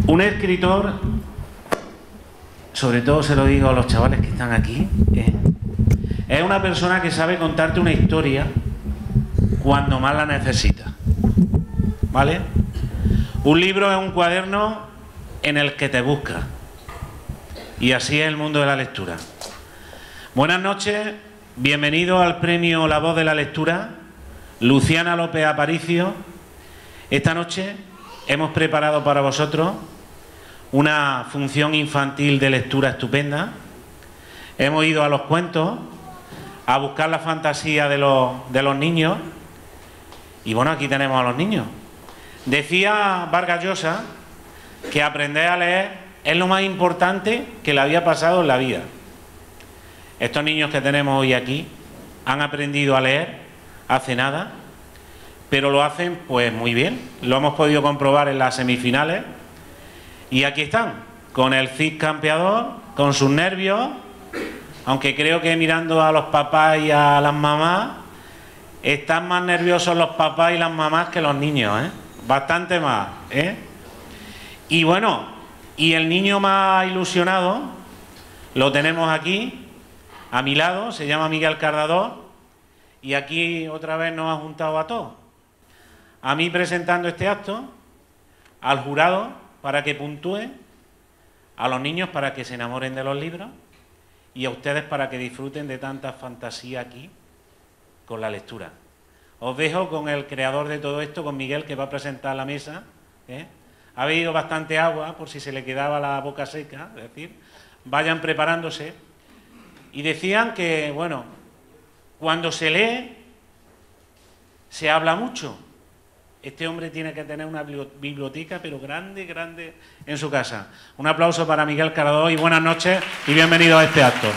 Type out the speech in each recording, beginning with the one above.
Un escritor, sobre todo se lo digo a los chavales que están aquí, es una persona que sabe contarte una historia cuando más la necesita, ¿vale? Un libro es un cuaderno en el que te busca, y así es el mundo de la lectura. Buenas noches, bienvenido al premio La Voz de la Lectura, Luciana López Aparicio. Esta noche hemos preparado para vosotros una función infantil de lectura estupenda. Hemos ido a los cuentos, a buscar la fantasía de los niños, y bueno, aquí tenemos a los niños. Decía Vargas Llosa que aprender a leer es lo más importante que le había pasado en la vida. Estos niños que tenemos hoy aquí han aprendido a leer hace nada, pero lo hacen pues muy bien. Lo hemos podido comprobar en las semifinales y aquí están, con el CID campeador, con sus nervios, aunque creo que mirando a los papás y a las mamás, están más nerviosos los papás y las mamás que los niños, bastante más, Y bueno, y el niño más ilusionado lo tenemos aquí, a mi lado, se llama Miguel Cardador, y aquí otra vez nos ha juntado a todos. A mí presentando este acto, al jurado para que puntúe, a los niños para que se enamoren de los libros y a ustedes para que disfruten de tanta fantasía aquí con la lectura. Os dejo con el creador de todo esto, con Miguel, que va a presentar la mesa. Ha bebido bastante agua por si se le quedaba la boca seca, es decir, vayan preparándose. Y decían que, bueno, cuando se lee, se habla mucho. Este hombre tiene que tener una biblioteca, pero grande, grande, en su casa. Un aplauso para Miguel Cardador y buenas noches y bienvenido a este acto.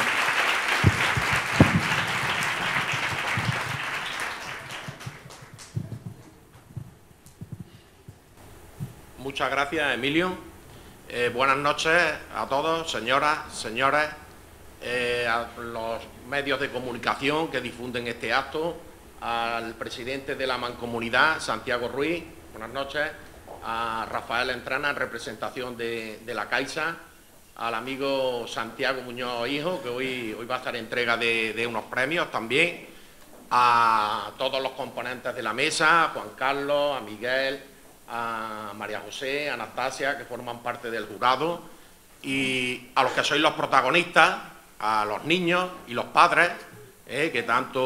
Muchas gracias, Emilio. Buenas noches a todos, señoras, señores, a los medios de comunicación que difunden este acto, al presidente de la Mancomunidad, Santiago Ruiz, buenas noches, a Rafael Entrana, en representación de la Caixa, al amigo Santiago Muñoz Hijo, que hoy va a hacer entrega de unos premios también, a todos los componentes de la mesa, a Juan Carlos, a Miguel, a María José, a Anastasia, que forman parte del jurado, y a los que sois los protagonistas, a los niños y los padres, que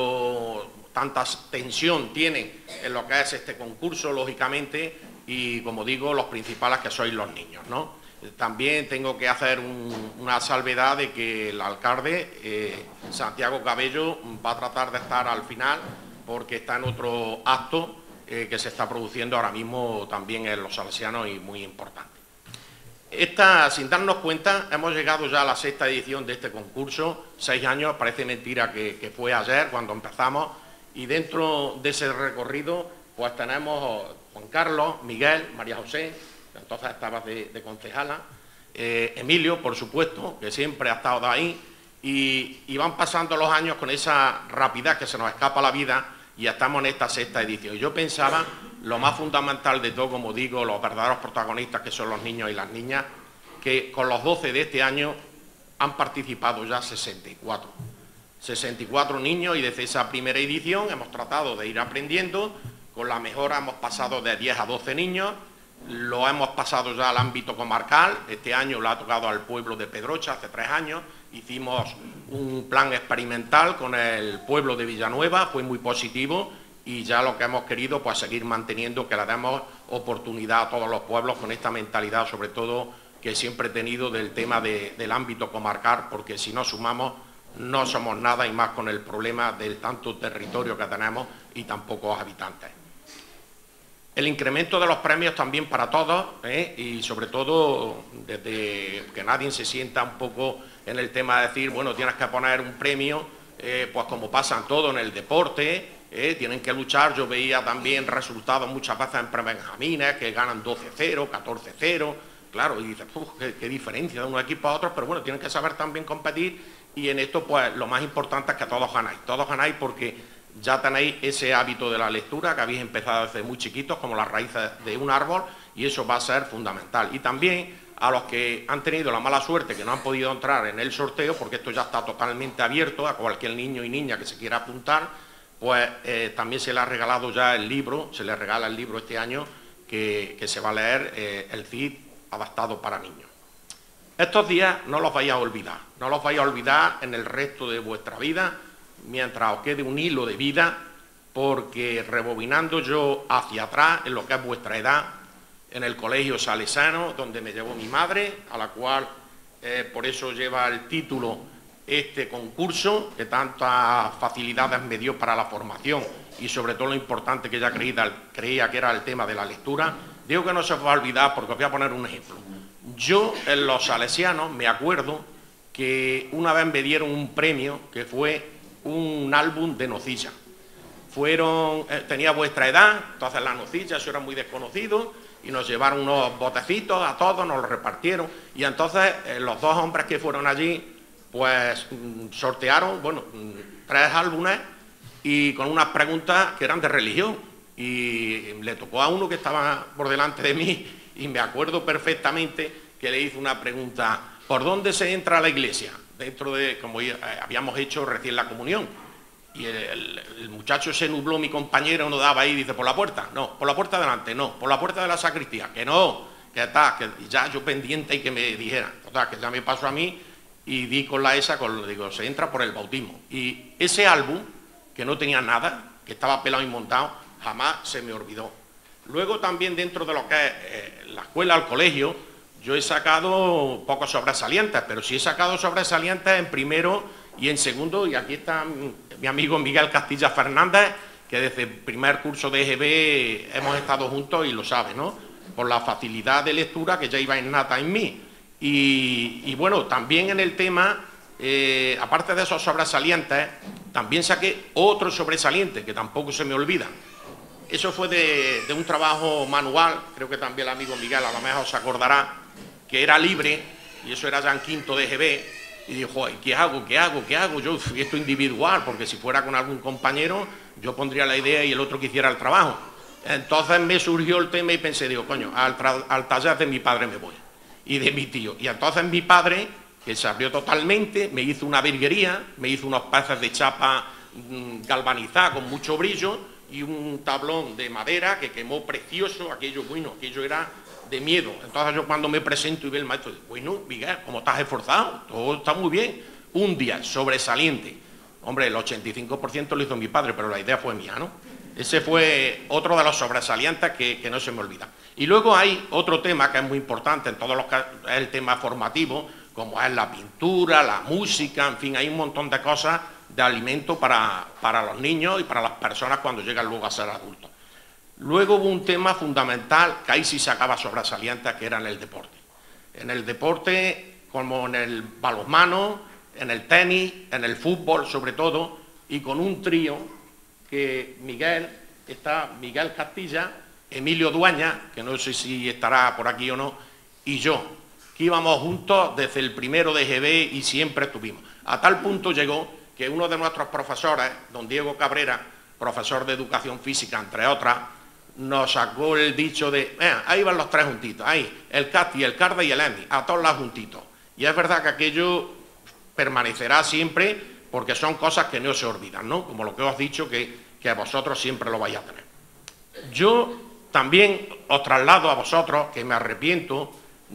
tanta tensión tienen en lo que es este concurso, lógicamente, y como digo, los principales que sois los niños, ¿no? También tengo que hacer una salvedad de que el alcalde, Santiago Cabello, va a tratar de estar al final porque está en otro acto que se está produciendo ahora mismo también en Los Salesianos y muy importante. Sin darnos cuenta, hemos llegado ya a la 6ª edición de este concurso, 6 años, parece mentira que fue ayer cuando empezamos, y dentro de ese recorrido pues tenemos Juan Carlos, Miguel, María José, que entonces estabas de concejala, Emilio, por supuesto, que siempre ha estado ahí, y van pasando los años con esa rapidez que se nos escapa la vida, y estamos en esta 6ª edición. Yo pensaba, lo más fundamental de todo, como digo, los verdaderos protagonistas que son los niños y las niñas, que con los 12 de este año han participado ya 64 niños, y desde esa primera edición hemos tratado de ir aprendiendo. Con la mejora hemos pasado de 10 a 12 niños, lo hemos pasado ya al ámbito comarcal. Este año lo ha tocado al pueblo de Pedrocha, hace 3 años, hicimos un plan experimental con el pueblo de Villanueva, fue muy positivo, y ya lo que hemos querido, pues seguir manteniendo, que le demos oportunidad a todos los pueblos con esta mentalidad, sobre todo, que siempre he tenido del tema del ámbito comarcal, porque si no sumamos, no somos nada, y más con el problema del tanto territorio que tenemos y tan pocos habitantes. El incremento de los premios también para todos, y sobre todo desde que nadie se sienta un poco en el tema de decir, bueno, tienes que poner un premio, pues como pasa en todo en el deporte, tienen que luchar. Yo veía también resultados muchas veces en prebenjamines que ganan 12-0, 14-0, claro, y dices, qué diferencia de un equipo a otro, pero bueno, tienen que saber también competir, y en esto pues lo más importante es que todos ganáis porque ya tenéis ese hábito de la lectura que habéis empezado desde muy chiquitos, como las raíces de un árbol, y eso va a ser fundamental. Y también a los que han tenido la mala suerte que no han podido entrar en el sorteo, porque esto ya está totalmente abierto a cualquier niño y niña que se quiera apuntar, pues también se le ha regalado ya el libro, se le regala el libro este año que se va a leer, el CID adaptado para niños. Estos días no los vais a olvidar, no los vais a olvidar en el resto de vuestra vida, mientras os quede un hilo de vida, porque rebobinando yo hacia atrás, en lo que es vuestra edad, en el colegio salesiano, donde me llevó mi madre, a la cual por eso lleva el título este concurso, que tantas facilidades me dio para la formación y sobre todo lo importante que ella creía que era el tema de la lectura. Digo que no se os va a olvidar porque os voy a poner un ejemplo. Yo en los salesianos me acuerdo que una vez me dieron un premio que fue un álbum de nocilla. Tenía vuestra edad, entonces las nocillas, eso era muy desconocido, y nos llevaron unos botecitos a todos, nos los repartieron, y entonces los dos hombres que fueron allí, pues sortearon, bueno, 3 álbumes y con unas preguntas que eran de religión, y le tocó a uno que estaba por delante de mí, y me acuerdo perfectamente que le hizo una pregunta: ¿por dónde se entra a la iglesia? Dentro de, como habíamos hecho recién la comunión. Y el muchacho se nubló, mi compañero no daba ahí, y dice: ¿por la puerta? No. ¿Por la puerta de delante? No. ¿Por la puerta de la sacristía? Que no, que está, que ya yo pendiente y que me dijera. Total, que ya me pasó a mí y di con la esa, digo, se entra por el bautismo. Y ese álbum, que no tenía nada, que estaba pelado y montado, jamás se me olvidó. Luego también dentro de lo que es la escuela, el colegio, yo he sacado pocos sobresalientes, pero sí he sacado sobresalientes en primero y en segundo, y aquí está mi amigo Miguel Castilla Fernández, que desde el primer curso de EGB hemos estado juntos y lo sabe, ¿no? Por la facilidad de lectura que ya iba innata en mí. Y bueno, también en el tema, aparte de esos sobresalientes, también saqué otro sobresaliente, que tampoco se me olvida. Eso fue de un trabajo manual, creo que también el amigo Miguel a lo mejor se acordará, que era libre, y eso era ya en quinto de EGB. Y dijo: ¿qué hago? ¿Qué hago? ¿Qué hago? Yo, esto individual, porque si fuera con algún compañero, yo pondría la idea y el otro que hiciera el trabajo. Entonces me surgió el tema y pensé, digo, coño, al taller de mi padre me voy, y de mi tío. Y entonces mi padre, que se abrió totalmente, me hizo una virguería, me hizo unos peces de chapa galvanizada con mucho brillo y un tablón de madera que quemó precioso, aquello, bueno, aquello era de miedo. Entonces yo cuando me presento y veo el maestro, digo: bueno, Miguel, ¿cómo estás esforzado? Todo está muy bien. Un día sobresaliente. Hombre, el 85% lo hizo mi padre, pero la idea fue mía, ¿no? Ese fue otro de los sobresalientes que no se me olvida. Y luego hay otro tema que es muy importante en todos los casos, es el tema formativo, como es la pintura, la música, en fin, hay un montón de cosas de alimento para los niños y para las personas cuando llegan luego a ser adultos. Luego hubo un tema fundamental que ahí sí sacaba sobresaliente, que era en el deporte. En el deporte, como en el balonmano, en el tenis, en el fútbol sobre todo, y con un trío que está Miguel Castilla, Emilio Dueña, que no sé si estará por aquí o no, y yo, que íbamos juntos desde el primero de EGB y siempre estuvimos. A tal punto llegó que uno de nuestros profesores, don Diego Cabrera, profesor de educación física, entre otras, nos sacó el dicho de: ahí van los 3 juntitos, ahí, el Casti, el Carda y el Emi, a todos los juntitos. Y es verdad que aquello permanecerá siempre, porque son cosas que no se olvidan, ¿no? Como lo que os he dicho, que vosotros siempre lo vais a tener. Yo también os traslado a vosotros que me arrepiento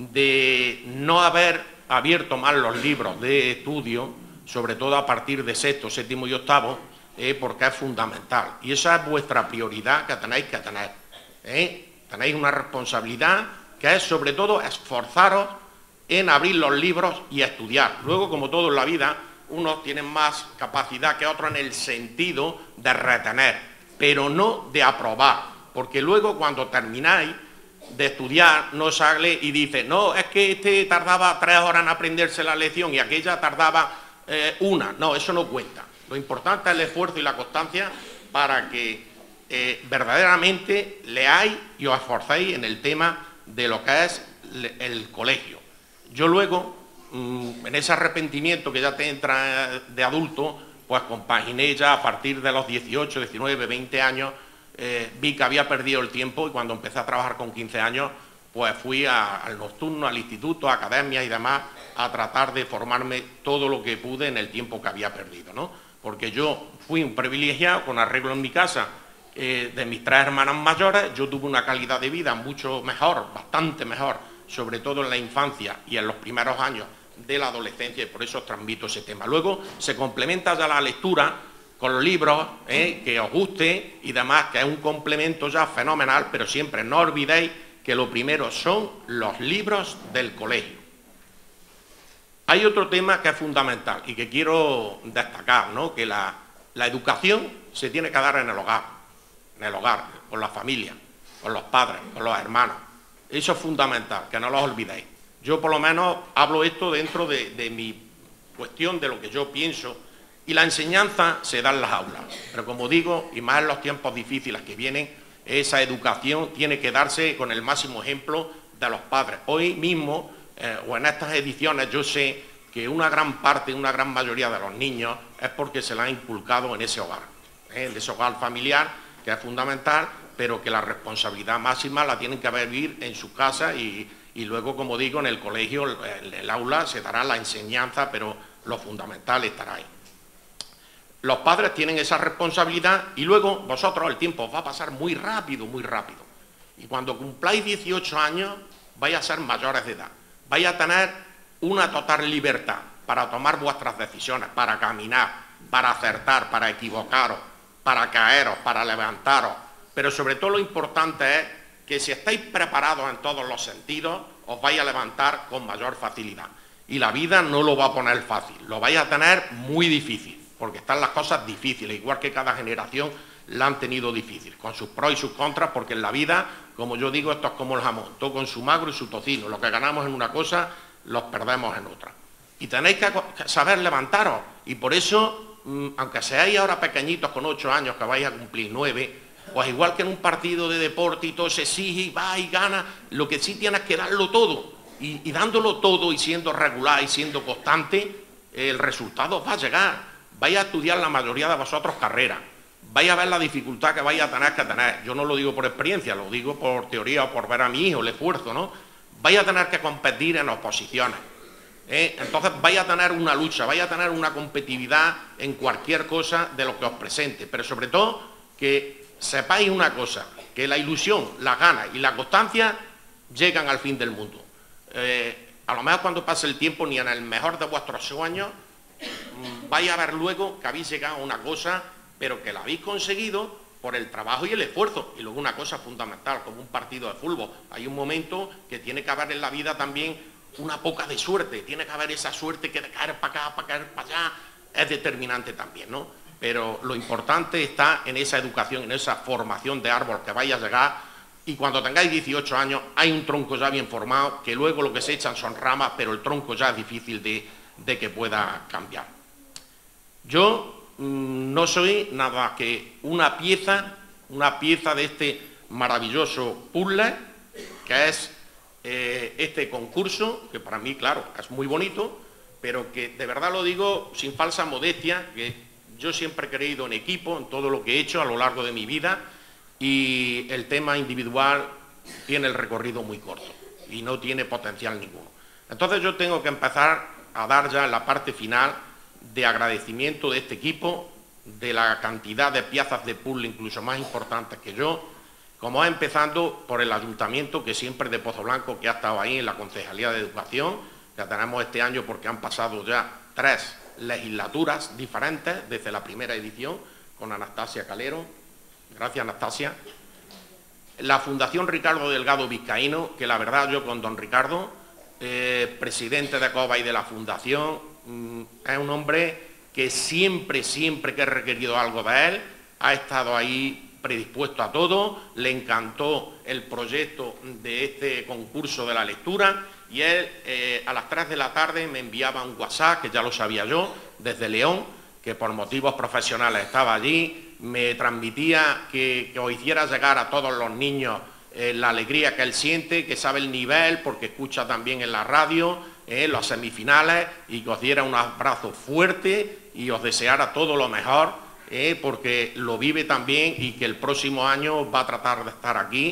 de no haber abierto más los libros de estudio, sobre todo a partir de sexto, séptimo y octavo, porque es fundamental. Y esa es vuestra prioridad que tenéis que tener. Tenéis una responsabilidad que es sobre todo esforzaros en abrir los libros y estudiar. Luego, como todo en la vida, unos tienen más capacidad que otros en el sentido de retener, pero no de aprobar, porque luego cuando termináis de estudiar no sale y dice: no, es que este tardaba 3 horas en aprenderse la lección y aquella tardaba 1. No, eso no cuenta. Lo importante es el esfuerzo y la constancia para que verdaderamente leáis y os esforcéis en el tema de lo que es el colegio. Yo luego, en ese arrepentimiento que ya te entra de adulto, pues compaginé ya a partir de los 18, 19, 20 años, vi que había perdido el tiempo y cuando empecé a trabajar con 15 años, pues fui al nocturno, al instituto, a academias y demás, a tratar de formarme todo lo que pude en el tiempo que había perdido, ¿no? Porque yo fui un privilegiado con arreglo en mi casa de mis 3 hermanas mayores. Yo tuve una calidad de vida mucho mejor, bastante mejor, sobre todo en la infancia y en los primeros años de la adolescencia, y por eso os transmito ese tema. Luego se complementa ya la lectura con los libros, que os guste y demás, que es un complemento ya fenomenal, pero siempre no olvidéis que lo primero son los libros del colegio. Hay otro tema que es fundamental y que quiero destacar, ¿no? Que la educación se tiene que dar en el hogar, con la familia, con los padres, con los hermanos. Eso es fundamental, que no lo olvidéis. Yo por lo menos hablo esto dentro de mi cuestión, de lo que yo pienso, y la enseñanza se da en las aulas. Pero como digo, y más en los tiempos difíciles que vienen, esa educación tiene que darse con el máximo ejemplo de los padres. Hoy mismo, o en estas ediciones, yo sé que una gran parte, una gran mayoría de los niños es porque se la han inculcado en ese hogar, en ese hogar familiar, que es fundamental, pero que la responsabilidad máxima la tienen que vivir en su casa y luego, como digo, en el colegio, en el aula, se dará la enseñanza, pero lo fundamental estará ahí. Los padres tienen esa responsabilidad y luego vosotros el tiempo os va a pasar muy rápido, muy rápido. Y cuando cumpláis 18 años vais a ser mayores de edad, vais a tener una total libertad para tomar vuestras decisiones, para caminar, para acertar, para equivocaros, para caeros, para levantaros. Pero sobre todo lo importante es que si estáis preparados en todos los sentidos, os vais a levantar con mayor facilidad. Y la vida no lo va a poner fácil, lo vais a tener muy difícil, porque están las cosas difíciles, igual que cada generación la han tenido difícil, con sus pros y sus contras, porque en la vida, como yo digo, esto es como el jamón, todo con su magro y su tocino. Lo que ganamos en una cosa, los perdemos en otra. Y tenéis que saber levantaros, y por eso, aunque seáis ahora pequeñitos con 8 años, que vais a cumplir 9, pues igual que en un partido de deporte y todo se exige y va y gana, lo que sí tienes que darlo todo, y dándolo todo y siendo regular y siendo constante, el resultado va a llegar. Vais a estudiar la mayoría de vosotros carreras, vais a ver la dificultad que vais a tener que tener. Yo no lo digo por experiencia, lo digo por teoría o por ver a mi hijo, el esfuerzo, ¿no? Vais a tener que competir en oposiciones. Entonces vais a tener una lucha, vais a tener una competitividad en cualquier cosa de lo que os presente, pero sobre todo que sepáis una cosa, que la ilusión, las ganas y la constancia llegan al fin del mundo. A lo mejor cuando pase el tiempo, ni en el mejor de vuestros sueños, vais a ver luego que habéis llegado a una cosa, pero que la habéis conseguido por el trabajo y el esfuerzo. Y luego una cosa fundamental, como un partido de fútbol, hay un momento que tiene que haber en la vida también una poca de suerte, tiene que haber esa suerte que de caer para acá, para caer para allá, es determinante también, ¿no? Pero lo importante está en esa educación, en esa formación de árbol que vaya a llegar, y cuando tengáis 18 años hay un tronco ya bien formado, que luego lo que se echan son ramas, pero el tronco ya es difícil de que pueda cambiar. Yo no soy nada que una pieza de este maravilloso puzzle que es este concurso, que para mí, claro, es muy bonito, pero que de verdad lo digo sin falsa modestia, que yo siempre he creído en equipo, en todo lo que he hecho a lo largo de mi vida, y el tema individual tiene el recorrido muy corto y no tiene potencial ninguno. Entonces yo tengo que empezar a dar ya en la parte final de agradecimiento de este equipo, de la cantidad de piezas de puzzle incluso más importantes que yo, como empezando por el ayuntamiento, que siempre de Pozo Blanco, que ha estado ahí en la Concejalía de Educación, que tenemos este año porque han pasado ya 3 legislaturas diferentes desde la primera edición, con Anastasia Calero. Gracias, Anastasia. La Fundación Ricardo Delgado Vizcaíno, que la verdad yo con don Ricardo, presidente de COBA y de la Fundación, es un hombre que siempre que he requerido algo de él, ha estado ahí predispuesto a todo, le encantó el proyecto de este concurso de la lectura, y él a las 3 de la tarde me enviaba un WhatsApp, que ya lo sabía yo, desde León, que por motivos profesionales estaba allí, me transmitía que os hiciera llegar a todos los niños la alegría que él siente, que sabe el nivel, porque escucha también en la radio las semifinales, y que os diera un abrazo fuerte y os deseara todo lo mejor, porque lo vive también y que el próximo año va a tratar de estar aquí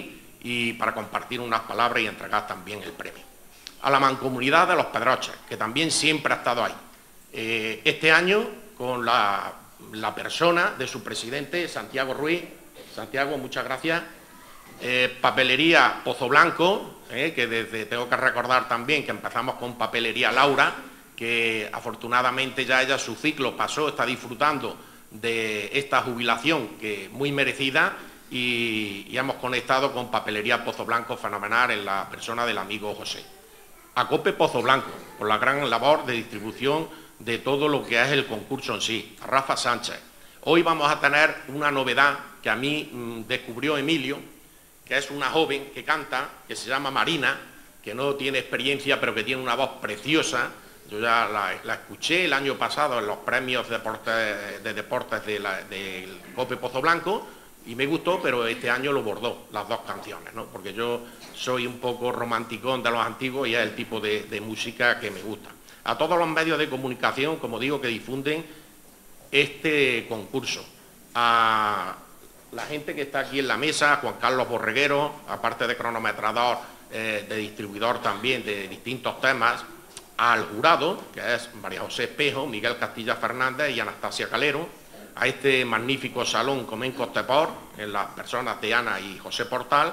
y para compartir unas palabras y entregar también el premio. A la Mancomunidad de los Pedroches, que también siempre ha estado ahí. Este año, con la persona de su presidente, Santiago Ruiz. Santiago, muchas gracias. Papelería Pozo Blanco, que tengo que recordar también que empezamos con Papelería Laura, que afortunadamente ya ella su ciclo pasó, está disfrutando de esta jubilación que muy merecida, y hemos conectado con Papelería Pozo Blanco, fenomenal, en la persona del amigo José. Acope Pozo Blanco, por la gran labor de distribución de todo lo que es el concurso en sí. A Rafa Sánchez. Hoy vamos a tener una novedad que a mí descubrió Emilio, que es una joven que canta, que se llama Marina, que no tiene experiencia, pero que tiene una voz preciosa. Yo ya la escuché el año pasado en los premios de deportes del Cope Pozo Blanco y me gustó, pero este año lo bordó, las dos canciones, ¿no? Porque yo soy un poco romanticón de los antiguos y es el tipo de música que me gusta. A todos los medios de comunicación, como digo, que difunden este concurso. A la gente que está aquí en la mesa, Juan Carlos Borreguero, aparte de cronometrador, de distribuidor también de distintos temas, al jurado, que es María José Espejo, Miguel Castilla Fernández y Anastasia Calero, a este magnífico salón Comencos Tepor, en las personas de Ana y José Portal,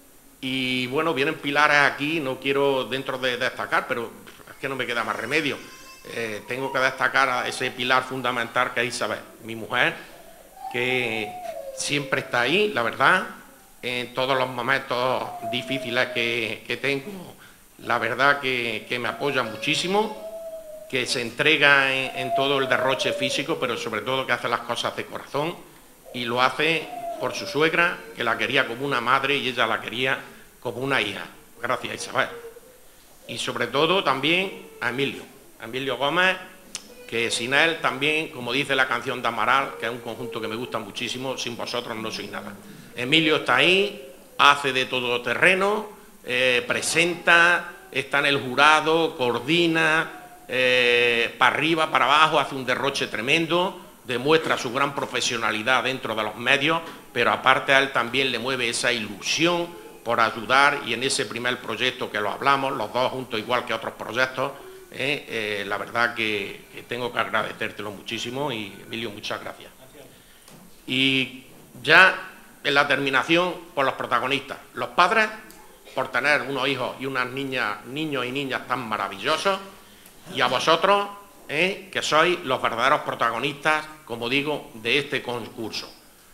y bueno, vienen pilares aquí, no quiero dentro de destacar, pero es que no me queda más remedio. Tengo que destacar a ese pilar fundamental que es Isabel, mi mujer, que siempre está ahí, la verdad, en todos los momentos difíciles que tengo, la verdad que me apoya muchísimo, que se entrega en todo el derroche físico, pero sobre todo que hace las cosas de corazón, y lo hace por su suegra, que la quería como una madre y ella la quería como una hija. Gracias, Isabel. Y sobre todo también a Emilio Gómez, que sin él también, como dice la canción de Amaral, que es un conjunto que me gusta muchísimo, sin vosotros no soy nada. Emilio está ahí, hace de todo terreno, presenta, está en el jurado, coordina, para arriba, para abajo, hace un derroche tremendo, demuestra su gran profesionalidad dentro de los medios, pero aparte a él también le mueve esa ilusión por ayudar, y en ese primer proyecto que lo hablamos, los dos juntos, igual que otros proyectos, la verdad que tengo que agradecértelo muchísimo, y Emilio, muchas gracias. Y ya en la terminación, por los protagonistas, los padres, por tener unos hijos y unas niñas, niños y niñas tan maravillosos, y a vosotros, que sois los verdaderos protagonistas, como digo, de este concurso.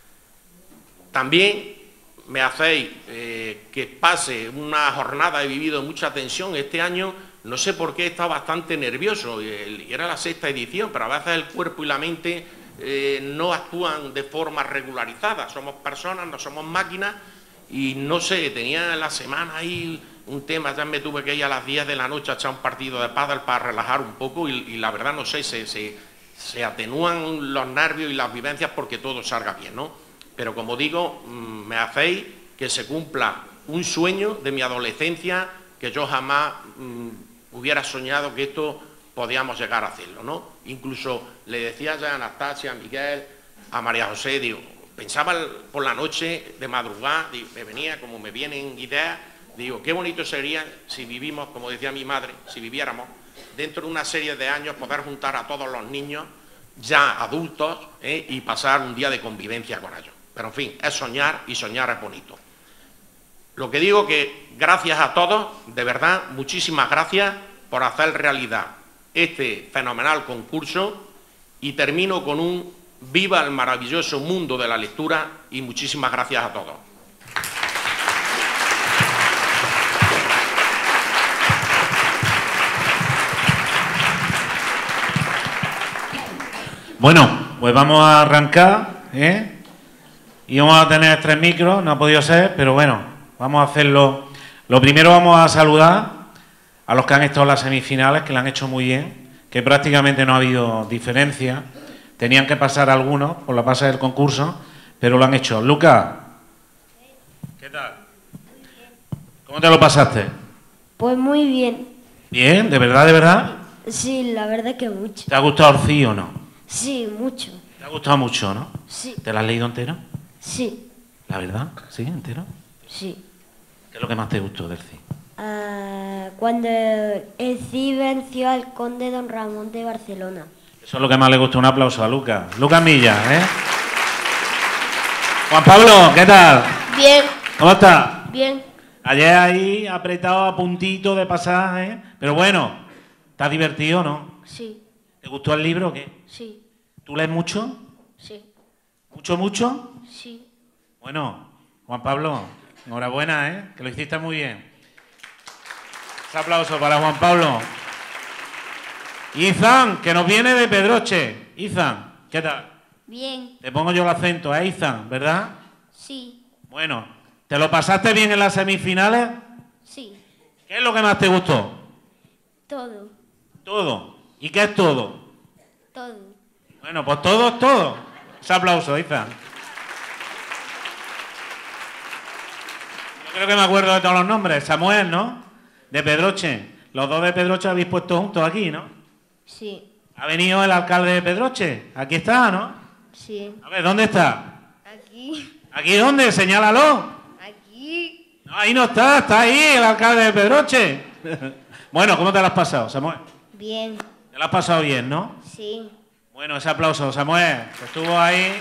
También me hacéis que pase una jornada, he vivido mucha tensión este año, no sé por qué he estado bastante nervioso, y era la 6ª edición, pero a veces el cuerpo y la mente no actúan de forma regularizada, somos personas, no somos máquinas, y no sé, tenía la semana ahí un tema, ya me tuve que ir a las 10 de la noche a echar un partido de pádel para relajar un poco, y la verdad no sé, se atenúan los nervios y las vivencias porque todo salga bien, ¿no? Pero como digo, me hacéis que se cumpla un sueño de mi adolescencia, que yo jamás hubiera soñado que esto podíamos llegar a hacerlo, ¿no? Incluso le decía ya a Anastasia, a Miguel, a María José, digo, pensaba por la noche de madrugada, me venía como me vienen ideas, digo, qué bonito sería si vivimos, como decía mi madre, si viviéramos dentro de una serie de años, poder juntar a todos los niños ya adultos y pasar un día de convivencia con ellos. Pero en fin, es soñar, y soñar es bonito. Lo que digo que gracias a todos, de verdad, muchísimas gracias por hacer realidad este fenomenal concurso, y termino con un viva el maravilloso mundo de la lectura, y muchísimas gracias a todos. Bueno, pues vamos a arrancar, y vamos a tener 3 micros, no ha podido ser, pero bueno, vamos a hacerlo. Lo primero, vamos a saludar a los que han estado en las semifinales, que lo han hecho muy bien, que prácticamente no ha habido diferencia. Tenían que pasar algunos por la fase del concurso, pero lo han hecho. Lucas, ¿qué tal? ¿Cómo te lo pasaste? Pues muy bien. ¿Bien? ¿De verdad, de verdad? Sí, la verdad que mucho. ¿Te ha gustado Orcí o no? Sí, mucho. ¿Te ha gustado mucho, no? Sí. ¿Te lo has leído entero? Sí. ¿La verdad? ¿Sí? ¿Entero? Sí. ¿Qué es lo que más te gustó del Cid? Cuando el Cid venció al conde Don Ramón de Barcelona. Eso es lo que más le gustó. Un aplauso a Lucas. Lucas Milla, ¿eh? Juan Pablo, ¿qué tal? Bien. ¿Cómo estás? Bien. Ayer ahí apretado a puntito de pasar, ¿eh? Pero bueno, ¿estás divertido, no? Sí. ¿Te gustó el libro o qué? Sí. ¿Tú lees mucho? Sí. ¿Mucho, mucho? Sí. Bueno, Juan Pablo, enhorabuena, ¿eh? Que lo hiciste muy bien. Un aplauso para Juan Pablo. Izan, que nos viene de Pedroche. Izan, ¿qué tal? Bien. Te pongo yo el acento, ¿eh, Izan? ¿Verdad? Sí. Bueno, ¿te lo pasaste bien en las semifinales? Sí. ¿Qué es lo que más te gustó? Todo. Todo. ¿Y qué es todo? Todo. Bueno, pues todo es todo. Ese aplauso, Izan. Yo creo que me acuerdo de todos los nombres. Samuel, ¿no? De Pedroche. Los dos de Pedroche habéis puesto juntos aquí, ¿no? Sí. Ha venido el alcalde de Pedroche. Aquí está, ¿no? Sí. A ver, ¿dónde está? Aquí. ¿Aquí dónde? Señálalo. Aquí. No, ahí no está. Está ahí el alcalde de Pedroche. Bueno, ¿cómo te lo has pasado, Samuel? Bien. Te lo has pasado bien, ¿no? Sí. Bueno, ese aplauso, Samuel, que estuvo ahí.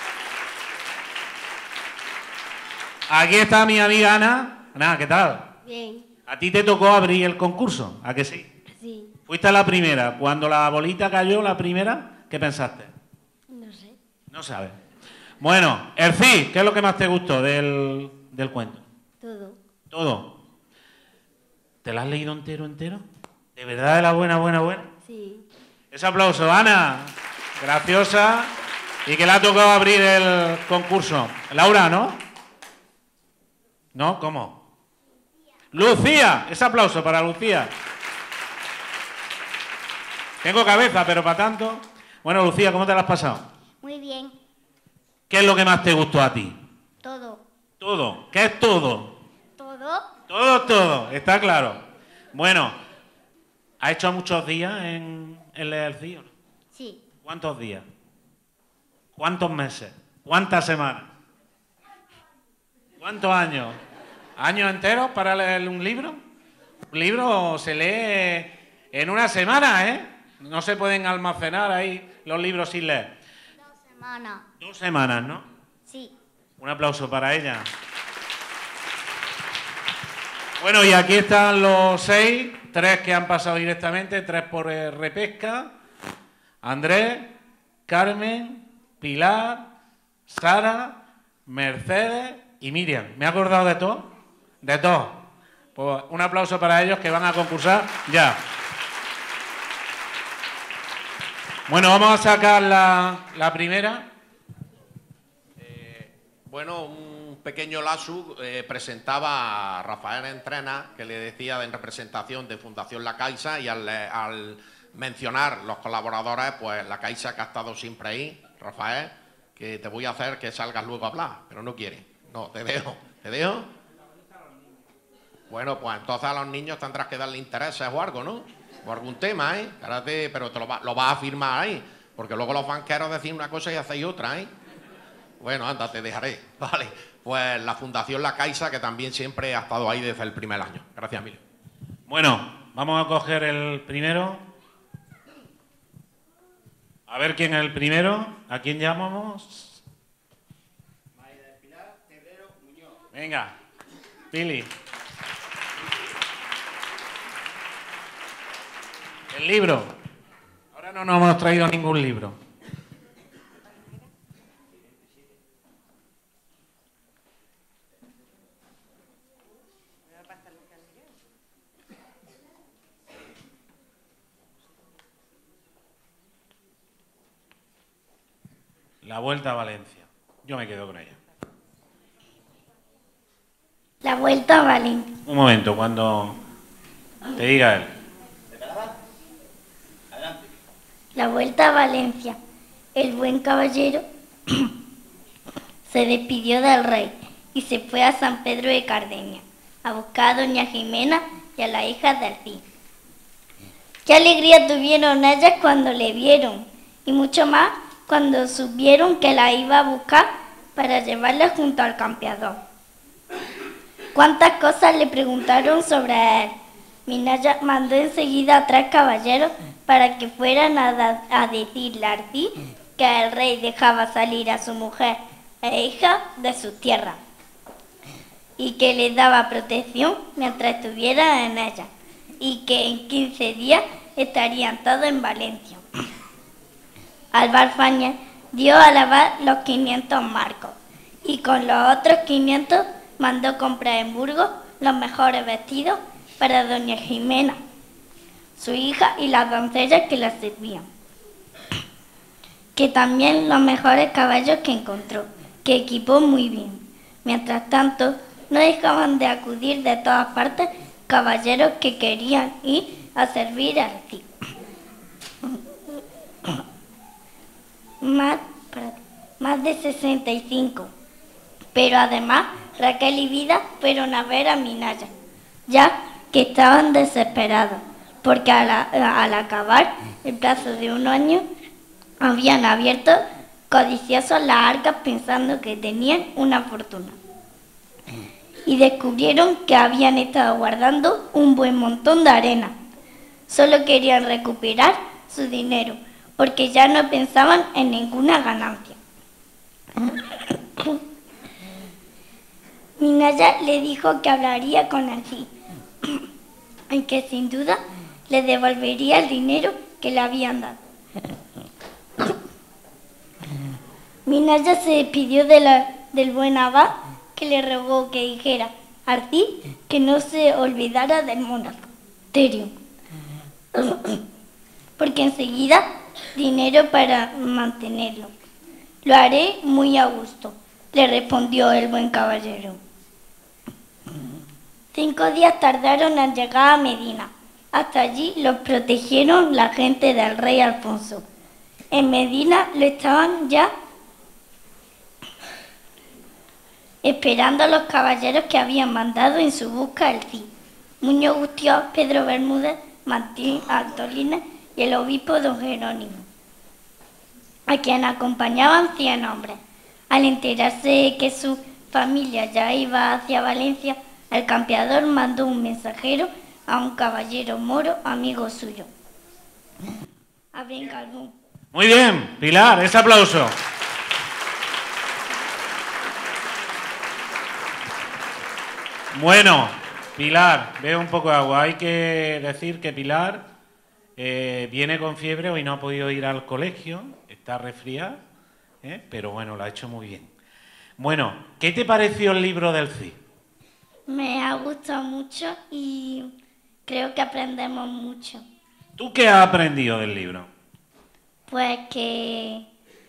Aquí está mi amiga Ana. Ana, ¿qué tal? Bien. A ti te tocó abrir el concurso, ¿a que sí? Sí. Fuiste la primera. Cuando la bolita cayó, la primera, ¿qué pensaste? No sé. No sabes. Bueno, el Cid, ¿qué es lo que más te gustó del cuento? Todo. Todo. ¿Te lo has leído entero? ¿De verdad de la buena? Sí. Ese aplauso, Ana. Graciosa. Y que le ha tocado abrir el concurso. Laura, ¿no? ¿No? ¿Cómo? Lucía. Ese aplauso para Lucía. Tengo cabeza, pero para tanto. Bueno, Lucía, ¿cómo te lo has pasado? Muy bien. ¿Qué es lo que más te gustó a ti? Todo. Todo. ¿Qué es todo? Todo. Todo. Está claro. Bueno, ¿ha hecho muchos días en leer el Cid? Sí. ¿Cuántos días? ¿Cuántos meses? ¿Cuántas semanas? ¿Cuántos años? ¿Años enteros para leer un libro? Un libro se lee en una semana, ¿eh? No se pueden almacenar ahí los libros sin leer. 2 semanas. 2 semanas, ¿no? Sí. Un aplauso para ella. Bueno, y aquí están los 6, 3 que han pasado directamente, 3 por repesca. Andrés, Carmen, Pilar, Sara, Mercedes y Miriam. ¿Me he acordado de todo? De todo. Pues un aplauso para ellos que van a concursar ya. Bueno, vamos a sacar la primera. Bueno, un pequeño lazo presentaba a Rafael Entrena, que le decía en representación de Fundación La Caixa, y al mencionar los colaboradores, pues La Caixa, que ha estado siempre ahí, Rafael, que te voy a hacer que salgas luego a hablar, pero no quiere. No, te dejo. ¿Te dejo? Bueno, pues entonces a los niños tendrás que darle intereses o algo, ¿no? O algún tema, ¿eh? Pero te lo vas a firmar ahí, porque luego los banqueros deciden una cosa y hacéis otra, ¿eh? Bueno, anda, te dejaré. Vale, pues la Fundación La Caixa, que también siempre ha estado ahí desde el primer año. Gracias, Emilio. Bueno, vamos a coger el primero. A ver quién es el primero. ¿A quién llamamos? María del Pilar Tebrero Muñoz. Venga, Pili. El libro. Ahora no nos hemos traído ningún libro. La Vuelta a Valencia. Yo me quedo con ella. La Vuelta a Valencia. Un momento, cuando te diga él. La Vuelta a Valencia. El buen caballero se despidió del rey y se fue a San Pedro de Cardeña a buscar a doña Jimena y a la hija del Cid. Qué alegría tuvieron ellas cuando le vieron, y mucho más cuando supieron que la iba a buscar para llevarla junto al campeador. cuántas cosas le preguntaron sobre él. Minaya mandó enseguida a 3 caballeros para que fueran a decirle a Arcí que el rey dejaba salir a su mujer e hija de su tierra y que les daba protección mientras estuviera en ella, y que en 15 días estarían todos en Valencia. Álvar Fáñez dio a lavar los 500 marcos y con los otros 500 mandó comprar en Burgos los mejores vestidos para doña Jimena, su hija, y las doncellas que la servían, que también los mejores caballos que encontró, que equipó muy bien. Mientras tanto, no dejaban de acudir de todas partes caballeros que querían ir a servir al Cid. Más de 65. Pero además, Raquel y Vida fueron a ver a Minaya, ya que estaban desesperados, porque al acabar el plazo de 1 año, habían abierto codiciosos las arcas pensando que tenían una fortuna. Y descubrieron que habían estado guardando un buen montón de arena. Solo querían recuperar su dinero, porque ya no pensaban en ninguna ganancia. Minaya le dijo que hablaría con Arcí y que sin duda le devolvería el dinero que le habían dado. Minaya se despidió del buen abad, que le rogó que dijera a Arcí que no se olvidara del monasterio, porque enseguida dinero para mantenerlo. Lo haré muy a gusto, le respondió el buen caballero. 5 días tardaron en llegar a Medina. Hasta allí los protegieron la gente del rey Alfonso. En Medina lo estaban ya esperando a los caballeros que habían mandado en su busca el Cid: Muñoz Gutió, Pedro Bermúdez, Martín Antolínez y el obispo don Jerónimo, a quien acompañaban 100 hombres. Al enterarse de que su familia ya iba hacia Valencia, el campeador mandó un mensajero a un caballero moro amigo suyo, a Bengalbón. Muy bien, Pilar, ese aplauso. Bueno, Pilar, veo un poco de agua. Hay que decir que Pilar viene con fiebre, hoy no ha podido ir al colegio, está resfriada, pero bueno, lo ha hecho muy bien. Bueno, ¿qué te pareció el libro del Cid? Me ha gustado mucho y creo que aprendemos mucho. ¿Tú qué has aprendido del libro? Pues que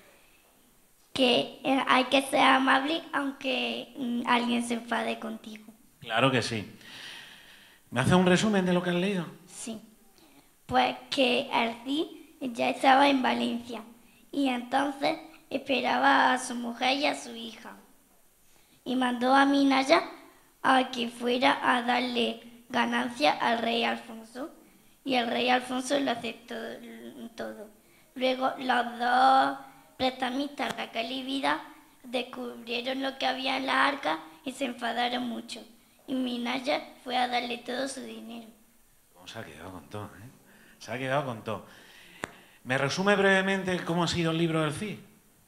hay que ser amable aunque alguien se enfade contigo. Claro que sí. ¿Me haces un resumen de lo que has leído? Sí. Pues que el Cid ya estaba en Valencia y entonces esperaba a su mujer y a su hija. Y mandó a Minaya a que fuera a darle ganancia al rey Alfonso, y el rey Alfonso lo aceptó todo. Luego los 2 prestamistas, Raquel y Vida, descubrieron lo que había en la arca y se enfadaron mucho, y Minaya fue a darle todo su dinero. ¿Cómo se ha quedado con todo? Se ha quedado con todo. ¿Me resume brevemente cómo ha sido el libro del Cid?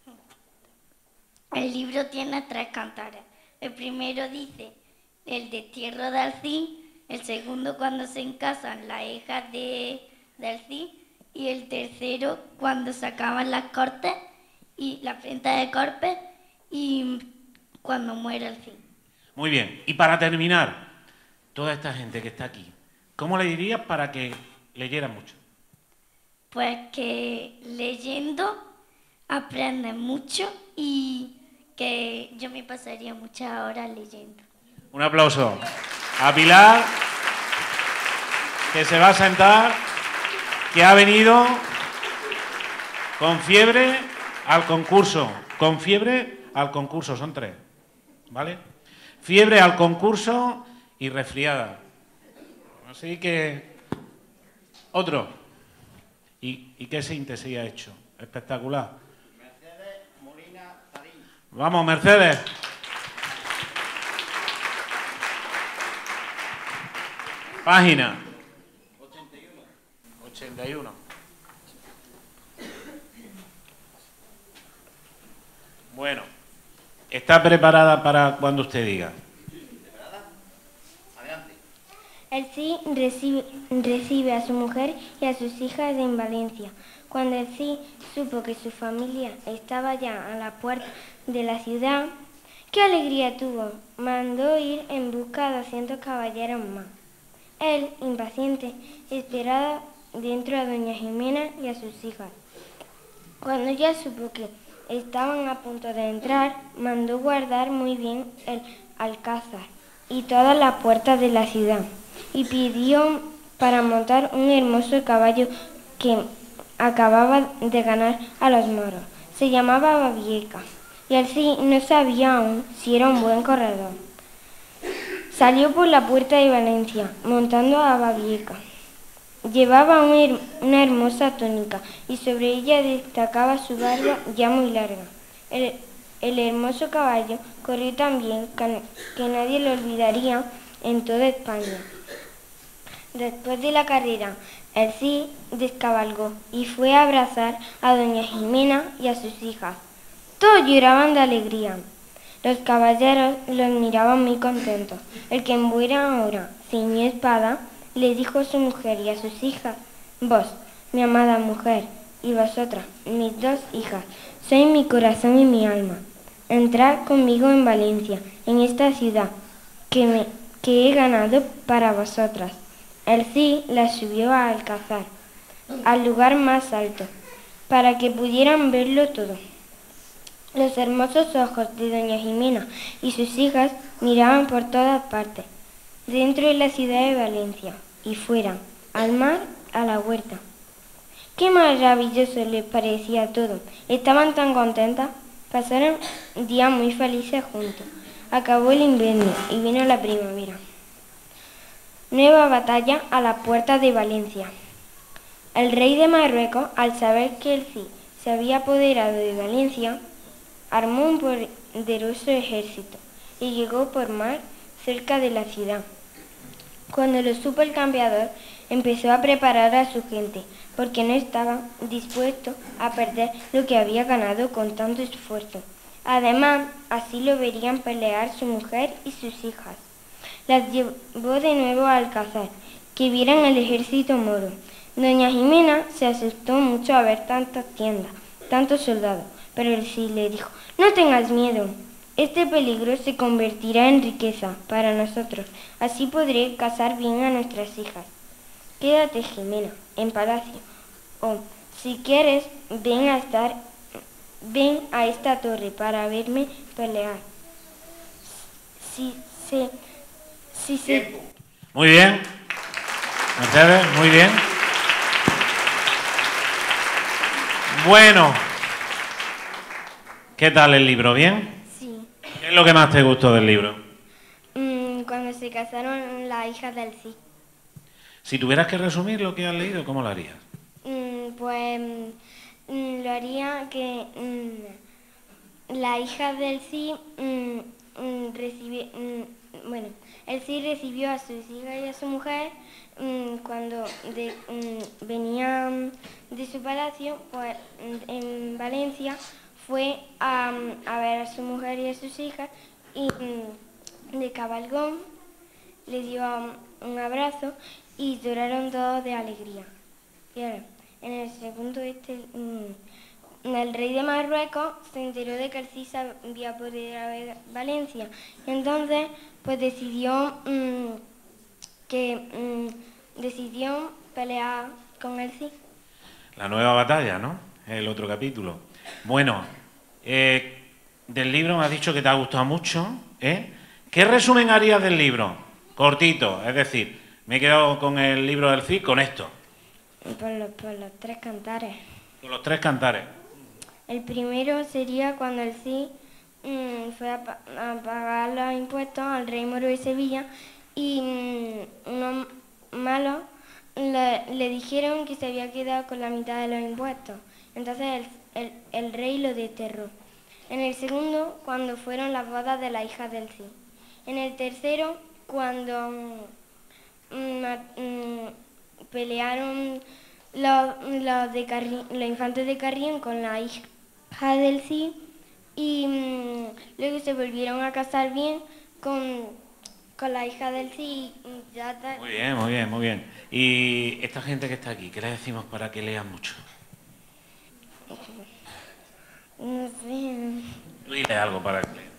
El libro tiene 3 cantares. El primero dice el destierro del Cid, el segundo cuando se casan las hijas del Cid, y el tercero cuando se acaban las cortes y la venta de corpes y cuando muere el Cid. Muy bien, y para terminar, toda esta gente que está aquí, ¿cómo le dirías para que leyera mucho? Pues que leyendo aprendes mucho y que yo me pasaría muchas horas leyendo. Un aplauso a Pilar, que se va a sentar, que ha venido con fiebre al concurso. Con fiebre al concurso, son 3, ¿vale? Fiebre al concurso y resfriada. Así que, otro. ¿Y qué síntesis ha hecho? Espectacular. Mercedes Molina Tarín. Vamos, Mercedes. Página. 81. Bueno, ¿está preparada para cuando usted diga? El Cid recibe a su mujer y a sus hijas en Valencia. Cuando el Cid supo que su familia estaba ya a la puerta de la ciudad, ¡qué alegría tuvo! Mandó ir en busca de 200 caballeros más. Él, impaciente, esperaba dentro a doña Jimena y a sus hijas. Cuando ya supo que estaban a punto de entrar, mandó guardar muy bien el alcázar y todas las puertas de la ciudad, y pidió para montar un hermoso caballo que acababa de ganar a los moros. Se llamaba Babieca, y el Cid no sabía aún si era un buen corredor. Salió por la puerta de Valencia, montando a Babieca. Llevaba una hermosa túnica, y sobre ella destacaba su barba ya muy larga. El hermoso caballo corrió tan bien que nadie lo olvidaría en toda España. Después de la carrera, el Cid descabalgó y fue a abrazar a doña Jimena y a sus hijas. Todos lloraban de alegría. Los caballeros los miraban muy contentos. El que en buena hora ciñó espada le dijo a su mujer y a sus hijas: vos, mi amada mujer, y vosotras, mis dos hijas, sois mi corazón y mi alma. Entrad conmigo en Valencia, en esta ciudad que he ganado para vosotras. El Cid las subió a Alcázar, al lugar más alto, para que pudieran verlo todo. Los hermosos ojos de doña Jimena y sus hijas miraban por todas partes, dentro de la ciudad de Valencia y fuera, al mar, a la huerta. Qué maravilloso les parecía todo. Estaban tan contentas. Pasaron días muy felices juntos. Acabó el invierno y vino la primavera. Nueva batalla a la puerta de Valencia. El rey de Marruecos, al saber que el Cid se había apoderado de Valencia, armó un poderoso ejército y llegó por mar cerca de la ciudad. Cuando lo supo el campeador, empezó a preparar a su gente, porque no estaba dispuesto a perder lo que había ganado con tanto esfuerzo. Además, así lo verían pelear su mujer y sus hijas. Las llevó de nuevo a Alcázar, que vieran el ejército moro. Doña Jimena se asustó mucho a ver tantas tiendas, tantos soldados, pero el Cid le dijo: no tengas miedo. Este peligro se convertirá en riqueza para nosotros, así podré casar bien a nuestras hijas. Quédate, Jimena, en palacio, o, si quieres, ven a esta torre para verme pelear. Muy bien. Mercedes, muy bien. Bueno, ¿qué tal el libro? ¿Bien? Sí. ¿Qué es lo que más te gustó del libro? Cuando se casaron las hijas del Cid. Si tuvieras que resumir lo que has leído, ¿cómo lo harías? Lo haría que la hija del Cid el Cid recibió a sus hijas y a su mujer cuando venían de su palacio, pues en Valencia fue a ver a su mujer y a sus hijas y de cabalgón le dio un abrazo y lloraron todos de alegría. Y ahora, en el segundo el rey de Marruecos se enteró de que el Cid se había apoderado de Valencia y entonces pues decidió pelear con el Cid. La nueva batalla, ¿no? El otro capítulo. Bueno, del libro me has dicho que te ha gustado mucho, ¿eh? ¿Qué resumen harías del libro? Cortito, es decir, me he quedado con el libro del Cid con esto. Por los tres cantares. Con los tres cantares. El primero sería cuando el Cid fue a pagar los impuestos al rey moro de Sevilla y unos malos le dijeron que se había quedado con la mitad de los impuestos. Entonces el rey lo desterró. En el segundo, cuando fueron las bodas de la hija del Cid. En el tercero, cuando pelearon los infantes de Carrión con la hija del Cid y luego se volvieron a casar bien con la hija del Cid y ya tal. Muy bien, muy bien, muy bien. Y esta gente que está aquí, ¿qué le decimos para que lean mucho? No sé. Tú dile algo para que lean.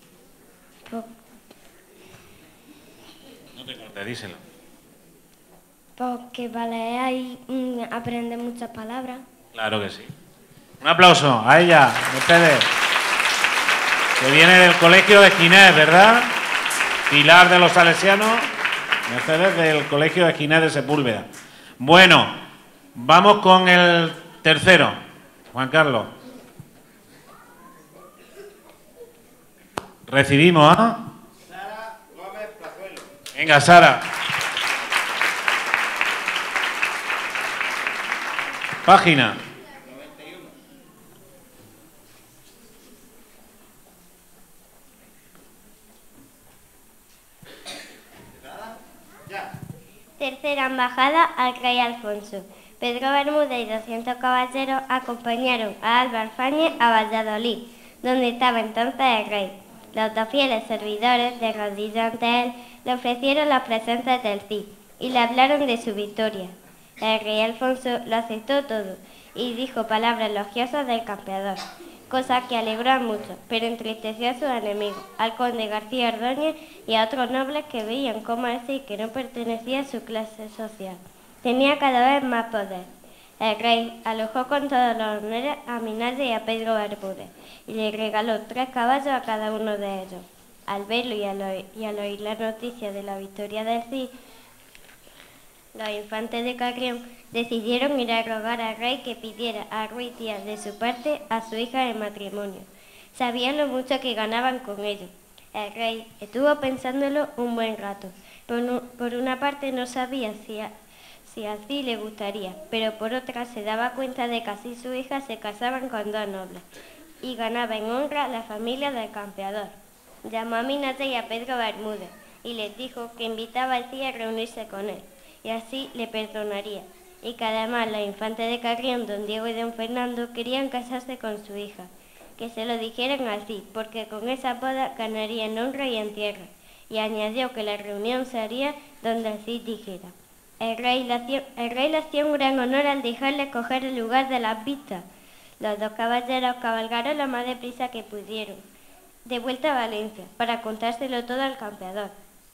No te cortes, díselo. Porque para leer ahí aprende muchas palabras. Claro que sí. Un aplauso a ella, a ustedes. Que viene del colegio de Esquinés, ¿verdad? Pilar de los Salesianos, Mercedes del colegio de Esquinés de Sepúlveda. Bueno, vamos con el tercero. Juan Carlos. Recibimos a Sara Gómez Plazuelo. Venga, Sara. Página. 91. Ya. Tercera embajada al rey Alfonso. Pedro Bermúdez y 200 caballeros acompañaron a Álvar Fáñez a Valladolid, donde estaba entonces el rey. Los dos fieles servidores, de rodillas ante él, le ofrecieron los presentes del Cid y le hablaron de su victoria. El rey Alfonso lo aceptó todo y dijo palabras elogiosas del campeador, cosa que alegró a muchos, pero entristeció a sus enemigos, al conde García Ordóñez y a otros nobles que veían cómo el Cid, que no pertenecía a su clase social, tenía cada vez más poder. El rey alojó con todos los honores a Minaya y a Pedro Bermúdez y le regaló 3 caballos a cada uno de ellos. Al verlo y al oír la noticia de la victoria del Cid, los infantes de Carrión decidieron ir a rogar al rey que pidiera a Ruiz Díaz de su parte a su hija en matrimonio. Sabían lo mucho que ganaban con ello. El rey estuvo pensándolo un buen rato. Por una parte no sabía si así le gustaría, pero por otra se daba cuenta de que así su hija se casaban con 2 nobles y ganaba en honra la familia del campeador. Llamó a Minaya y a Pedro Bermúdez y les dijo que invitaba al Cid a reunirse con él y así le perdonaría, y que además los infantes de Carrión, don Diego y don Fernando, querían casarse con su hija, que se lo dijeran al Cid, porque con esa boda ganaría en honra y en tierra, y añadió que la reunión se haría donde el Cid dijera. El rey le hacía un gran honor al dejarle coger el lugar de las vistas. Los 2 caballeros cabalgaron lo más deprisa que pudieron, de vuelta a Valencia, para contárselo todo al campeador.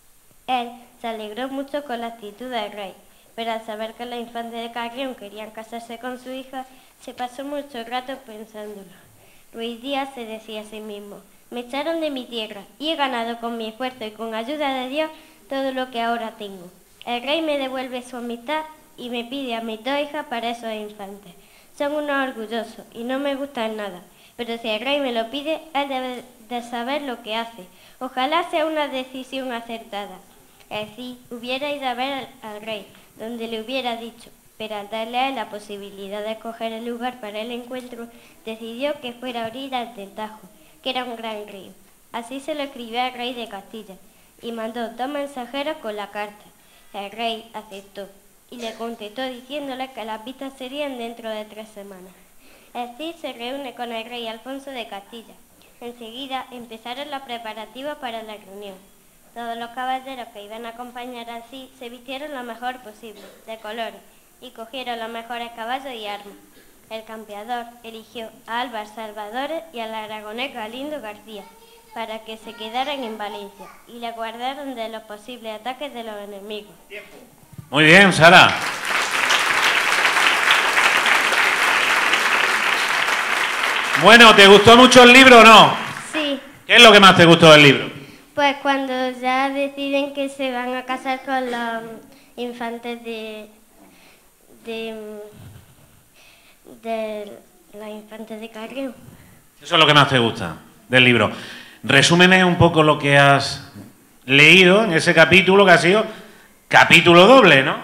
Él se alegró mucho con la actitud del rey, pero al saber que los infantes de Carrión querían casarse con su hija, se pasó mucho rato pensándolo. Ruiz Díaz se decía a sí mismo: me echaron de mi tierra y he ganado con mi esfuerzo y con ayuda de Dios todo lo que ahora tengo. El rey me devuelve su amistad y me pide a mis 2 hijas para esos infantes. Son unos orgullosos y no me gustan nada, pero si el rey me lo pide, él debe de saber lo que hace. Ojalá sea una decisión acertada. El Cid hubiera ido a ver al rey, donde le hubiera dicho, pero al darle a él la posibilidad de escoger el lugar para el encuentro, decidió que fuera a orillas del Tajo, que era un gran río. Así se lo escribió al rey de Castilla, y mandó 2 mensajeros con la carta. El rey aceptó, y le contestó diciéndole que las vistas serían dentro de 3 semanas. El Cid se reúne con el rey Alfonso de Castilla. Enseguida empezaron los preparativos para la reunión. Todos los caballeros que iban a acompañar al Cid se vistieron lo mejor posible, de colores, y cogieron los mejores caballos y armas. El campeador eligió a Álvar Salvadores y al aragonés Galindo García para que se quedaran en Valencia y le guardaron de los posibles ataques de los enemigos. Muy bien, Sara. Bueno, ¿te gustó mucho el libro o no? Sí, ¿Qué es lo que más te gustó del libro? pues cuando ya deciden que se van a casar con los infantes de los infantes de Carrión. Eso es lo que más te gusta del libro. Resúmeme un poco lo que has leído en ese capítulo, que ha sido capítulo doble, ¿no?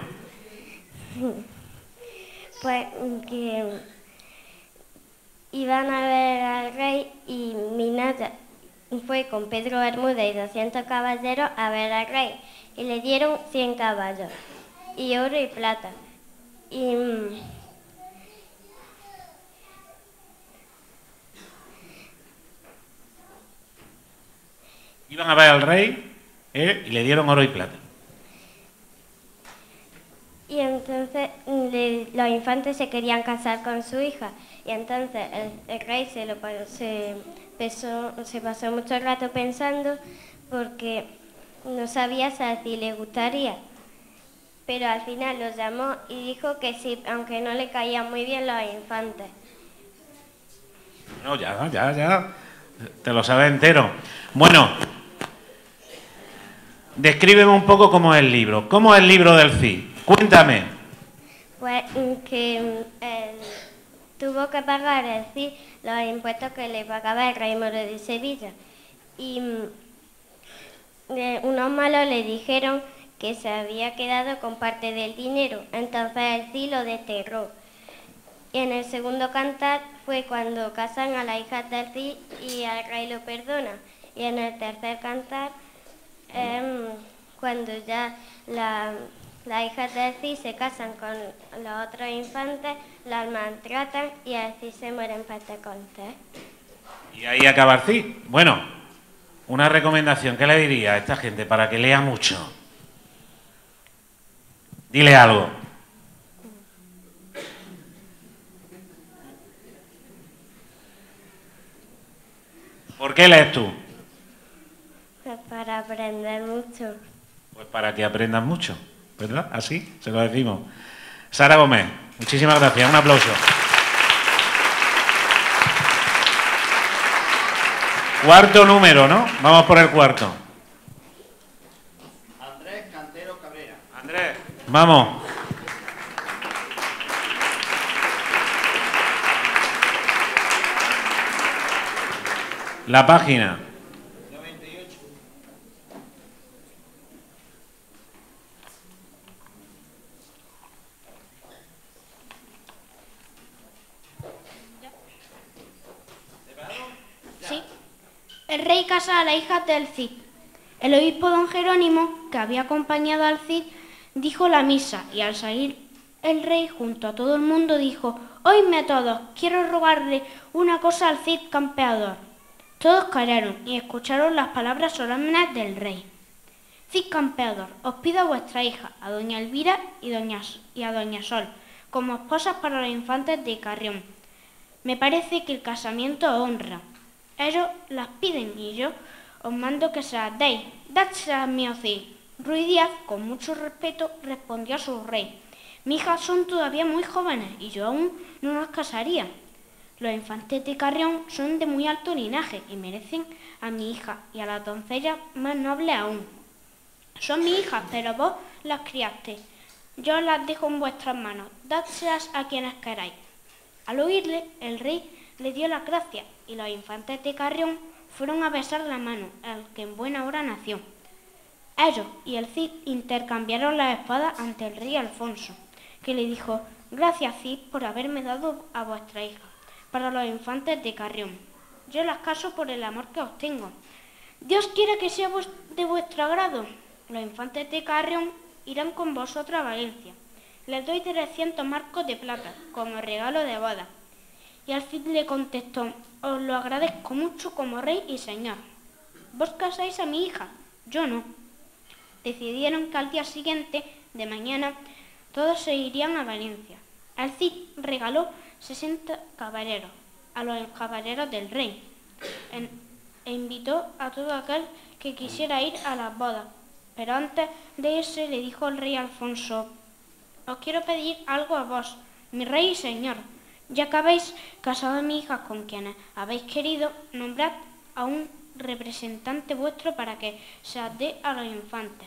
Pues que iban a ver al rey y fue con Pedro Bermúdez y 200 caballeros a ver al rey y le dieron 100 caballos y oro y plata. Iban a ver al rey y le dieron oro y plata. Y entonces los infantes se querían casar con su hija. Y entonces el rey se pasó mucho rato pensando porque no sabía si le gustaría. Pero al final los llamó y dijo que sí, aunque no le caían muy bien los infantes. No, ya. Te lo sabes entero. Bueno, descríbeme un poco cómo es el libro. ¿Cómo es el libro del Cid? Cuéntame. Pues que tuvo que pagar el Cid los impuestos que le pagaba el rey Moro de Sevilla. Y unos malos le dijeron que se había quedado con parte del dinero. Entonces el Cid lo desterró. Y en el segundo cantar fue cuando casan a la hija del Cid y el rey lo perdona. Y en el tercer cantar, cuando ya las hijas del Cid se casan con los otros infantes, las maltratan y el Cid se muere en paz de Cortés. Y ahí acaba el Cid. Bueno, una recomendación, ¿qué le diría a esta gente para que lea mucho? Dile algo. ¿Por qué lees tú? Pues para aprender mucho. Pues para que aprendas mucho, ¿verdad? Así se lo decimos. Sara Gómez, muchísimas gracias. Un aplauso. Cuarto número, ¿no? Vamos por el cuarto. Andrés Cantero Cabrera. Andrés, vamos. La página. 98. Sí. El rey casa a la hija del Cid. El obispo don Jerónimo, que había acompañado al Cid, dijo la misa y al salir el rey junto a todo el mundo dijo: «Oídme a todos, quiero rogarle una cosa al Cid campeador». Todos callaron y escucharon las palabras solemnes del rey. «Cid campeador, os pido a vuestra hija, a doña Elvira y a doña Sol, como esposas para los infantes de Carrión. Me parece que el casamiento os honra. Ellos las piden y yo os mando que se las deis. Dádselas a mi Cid». Ruy Díaz, con mucho respeto, respondió a su rey: «Mis hijas son todavía muy jóvenes y yo aún no las casaría. Los infantes de Carrión son de muy alto linaje y merecen a mi hija y a las doncellas más nobles aún. Son mis hijas, pero vos las criaste. Yo las dejo en vuestras manos, dádselas a quienes queráis». Al oírle, el rey le dio las gracias y los infantes de Carrión fueron a besar la mano al que en buena hora nació. Ellos y el Cid intercambiaron las espadas ante el rey Alfonso, que le dijo: «Gracias, Cid, por haberme dado a vuestra hija para los infantes de Carrión. Yo las caso por el amor que os tengo. Dios quiera que sea de vuestro agrado. Los infantes de Carrión irán con vosotros a Valencia. Les doy 300 marcos de plata como regalo de boda». Y al Cid le contestó: «Os lo agradezco mucho como rey y señor. Vos casáis a mi hija, yo no». Decidieron que al día siguiente, de mañana, todos se irían a Valencia. El Cid regaló 60 caballeros a los caballeros del rey e invitó a todo aquel que quisiera ir a las bodas. Pero antes de irse le dijo el rey Alfonso: «Os quiero pedir algo a vos, mi rey y señor. Ya que habéis casado a mi hija con quienes habéis querido, nombrad a un representante vuestro para que se las dé a los infantes,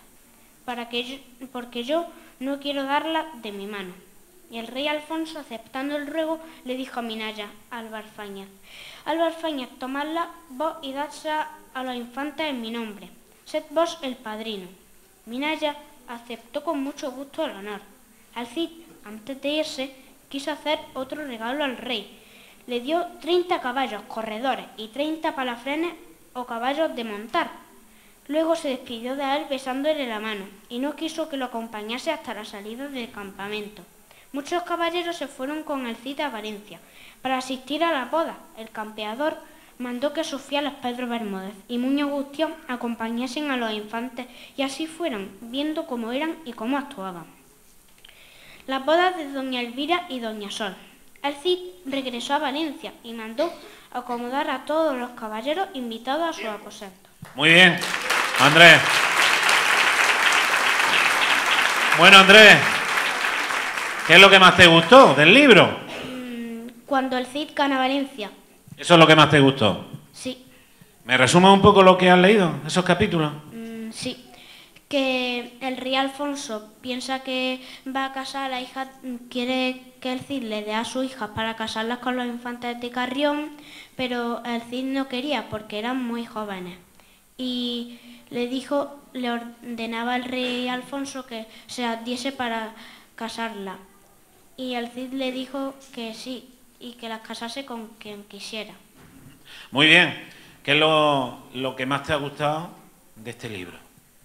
porque yo no quiero darla de mi mano». Y el rey Alfonso, aceptando el ruego, le dijo a Minaya, Albarfáñez: «Albarfáñez, tomadla vos y dádsela a los infantes en mi nombre. Sed vos el padrino». Minaya aceptó con mucho gusto el honor. El Cid, antes de irse, quiso hacer otro regalo al rey. Le dio 30 caballos corredores y 30 palafrenes o caballos de montar. Luego se despidió de él besándole la mano y no quiso que lo acompañase hasta la salida del campamento. Muchos caballeros se fueron con el Cid a Valencia para asistir a la boda. El campeador mandó que sus fieles Pedro Bermúdez y Muñoz Agustín acompañasen a los infantes y así fueran viendo cómo eran y cómo actuaban. Las bodas de doña Elvira y doña Sol. El Cid regresó a Valencia y mandó acomodar a todos los caballeros invitados a su aposento. Muy bien, Andrés. Bueno, Andrés, ¿qué es lo que más te gustó del libro? Cuando el Cid gana Valencia. ¿Eso es lo que más te gustó? Sí. ¿Me resumes un poco lo que has leído, esos capítulos? Sí. Que el rey Alfonso piensa que va a casar a la hija, quiere que el Cid le dé a su hija para casarlas con los infantes de Carrión, pero el Cid no quería porque eran muy jóvenes. Y le ordenaba al rey Alfonso que se las diese para casarla. Y el Cid le dijo que sí, y que las casase con quien quisiera. Muy bien. ¿Qué es lo que más te ha gustado de este libro?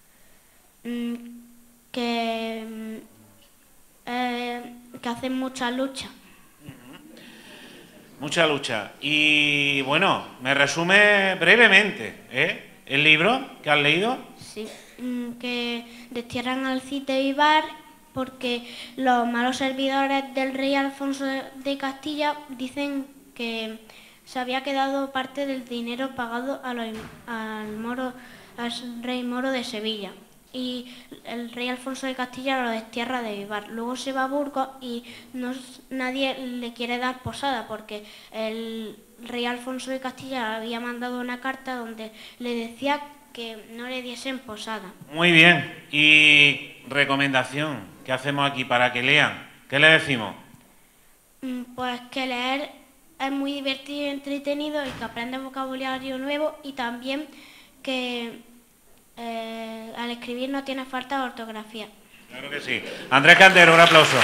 Que hacen mucha lucha. Mucha lucha. Y bueno, me resume brevemente, el libro que has leído. Sí, que destierran al Cid de Vivar porque los malos servidores del rey Alfonso de Castilla dicen que se había quedado parte del dinero pagado al rey Moro de Sevilla. Y el rey Alfonso de Castilla lo destierra de Vivar. Luego se va a Burgos y nadie le quiere dar posada porque el rey Alfonso de Castilla había mandado una carta donde le decía que no le diesen posada. Muy bien. Y recomendación que hacemos aquí para que lean. ¿Qué le decimos? Pues que leer es muy divertido y entretenido y que aprende vocabulario nuevo y también que al escribir no tiene falta de ortografía. Claro que sí. Andrés Cantero, un aplauso.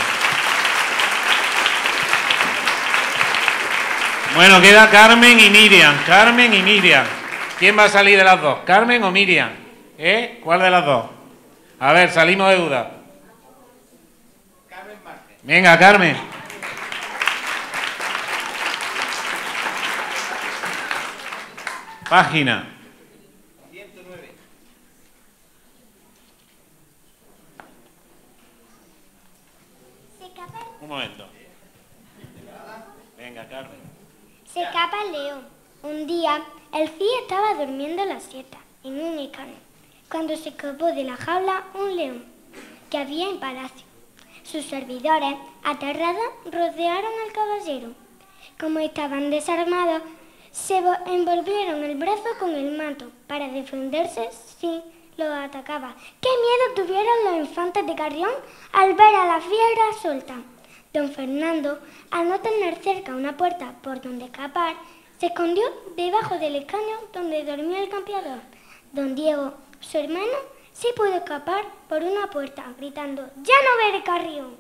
Bueno, queda Carmen y Miriam. Carmen y Miriam. ¿Quién va a salir de las dos? ¿Carmen o Miriam? ¿Cuál de las dos? A ver, salimos de duda. Carmen Márquez. Venga, Carmen. Página. 109. Un momento. Venga, Carmen. Se escapa el león. Un día, el Cid estaba durmiendo la siesta en un escano, cuando se escapó de la jaula un león que había en palacio. Sus servidores, aterrados, rodearon al caballero. Como estaban desarmados, se envolvieron el brazo con el manto para defenderse si los atacaba. ¡Qué miedo tuvieron los infantes de Carrión al ver a la fiera suelta! Don Fernando, al no tener cerca una puerta por donde escapar, se escondió debajo del escaño donde dormía el campeador. Don Diego, su hermano, sí pudo escapar por una puerta, gritando «¡Ya no veré Carrión!».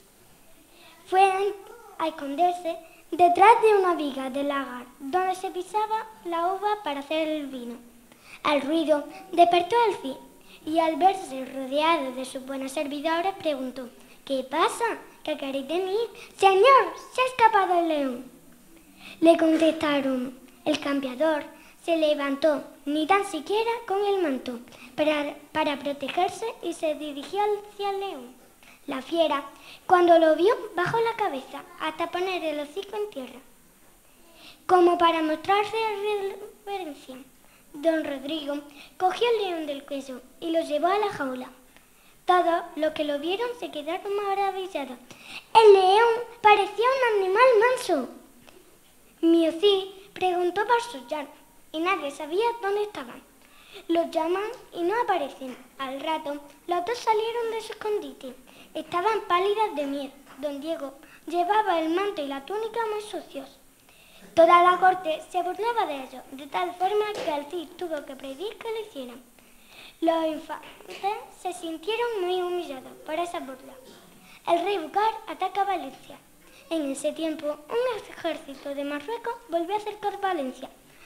Fue a esconderse detrás de una viga del lagar, donde se pisaba la uva para hacer el vino. Al ruido despertó al Cid, y al verse rodeado de sus buenos servidores, preguntó «¿Qué pasa? ¿Qué queréis de mí? Señor, se ha escapado el león». Le contestaron. El campeador se levantó, ni tan siquiera con el manto, para protegerse y se dirigió hacia el león. La fiera, cuando lo vio, bajó la cabeza hasta poner el hocico en tierra. Como para mostrarse reverencia, don Rodrigo cogió el león del cuello y lo llevó a la jaula. Todos los que lo vieron se quedaron maravillados. El león parecía un animal manso. Mío Cid preguntó por sus llanos y nadie sabía dónde estaban. Los llaman y no aparecen. Al rato, los dos salieron de su escondite. Estaban pálidas de miedo. Don Diego llevaba el manto y la túnica muy sucios. Toda la corte se burlaba de ellos, de tal forma que el Cid tuvo que pedir que lo hicieran. Los infantes se sintieron muy humillados por esa burla. El rey Bucar ataca Valencia. En ese tiempo, un ejército de Marruecos volvió a cercar Valencia.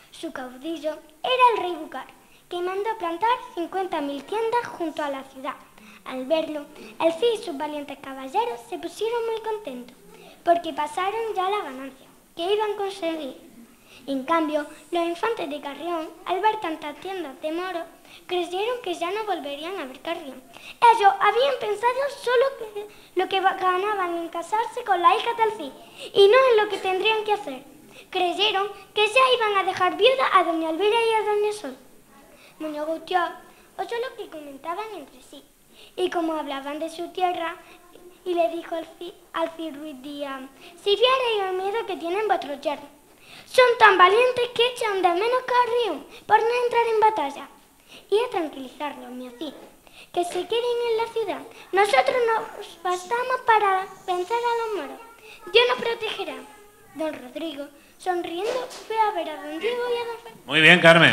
Su caudillo era el rey Bucar, que mandó plantar 50.000 tiendas junto a la ciudad. Al verlo, el Cid y sus valientes caballeros se pusieron muy contentos, porque pasaron ya la ganancia que iban a conseguir. En cambio, los infantes de Carrión, al ver tantas tiendas de moros, creyeron que ya no volverían a ver Carrión. Ellos habían pensado solo lo que ganaban en casarse con la hija del Cid, y no en lo que tendrían que hacer. Creyeron que ya iban a dejar viuda a doña Elvira y a doña Sol. Muñoz Gustió oyó lo que comentaban entre sí, y como hablaban de su tierra, y le dijo al Cid Ruiz Díaz: si vierais el miedo que tienen vuestros yernos, son tan valientes que echan de menos Carrión por no entrar en batalla. Y a tranquilizarlos, mi Cid, que se queden en la ciudad. Nosotros nos bastamos para vencer a los moros. Dios nos protegerá. Don Rodrigo, sonriendo, fue a ver a don Diego y a don Fernando. Muy bien, Carmen.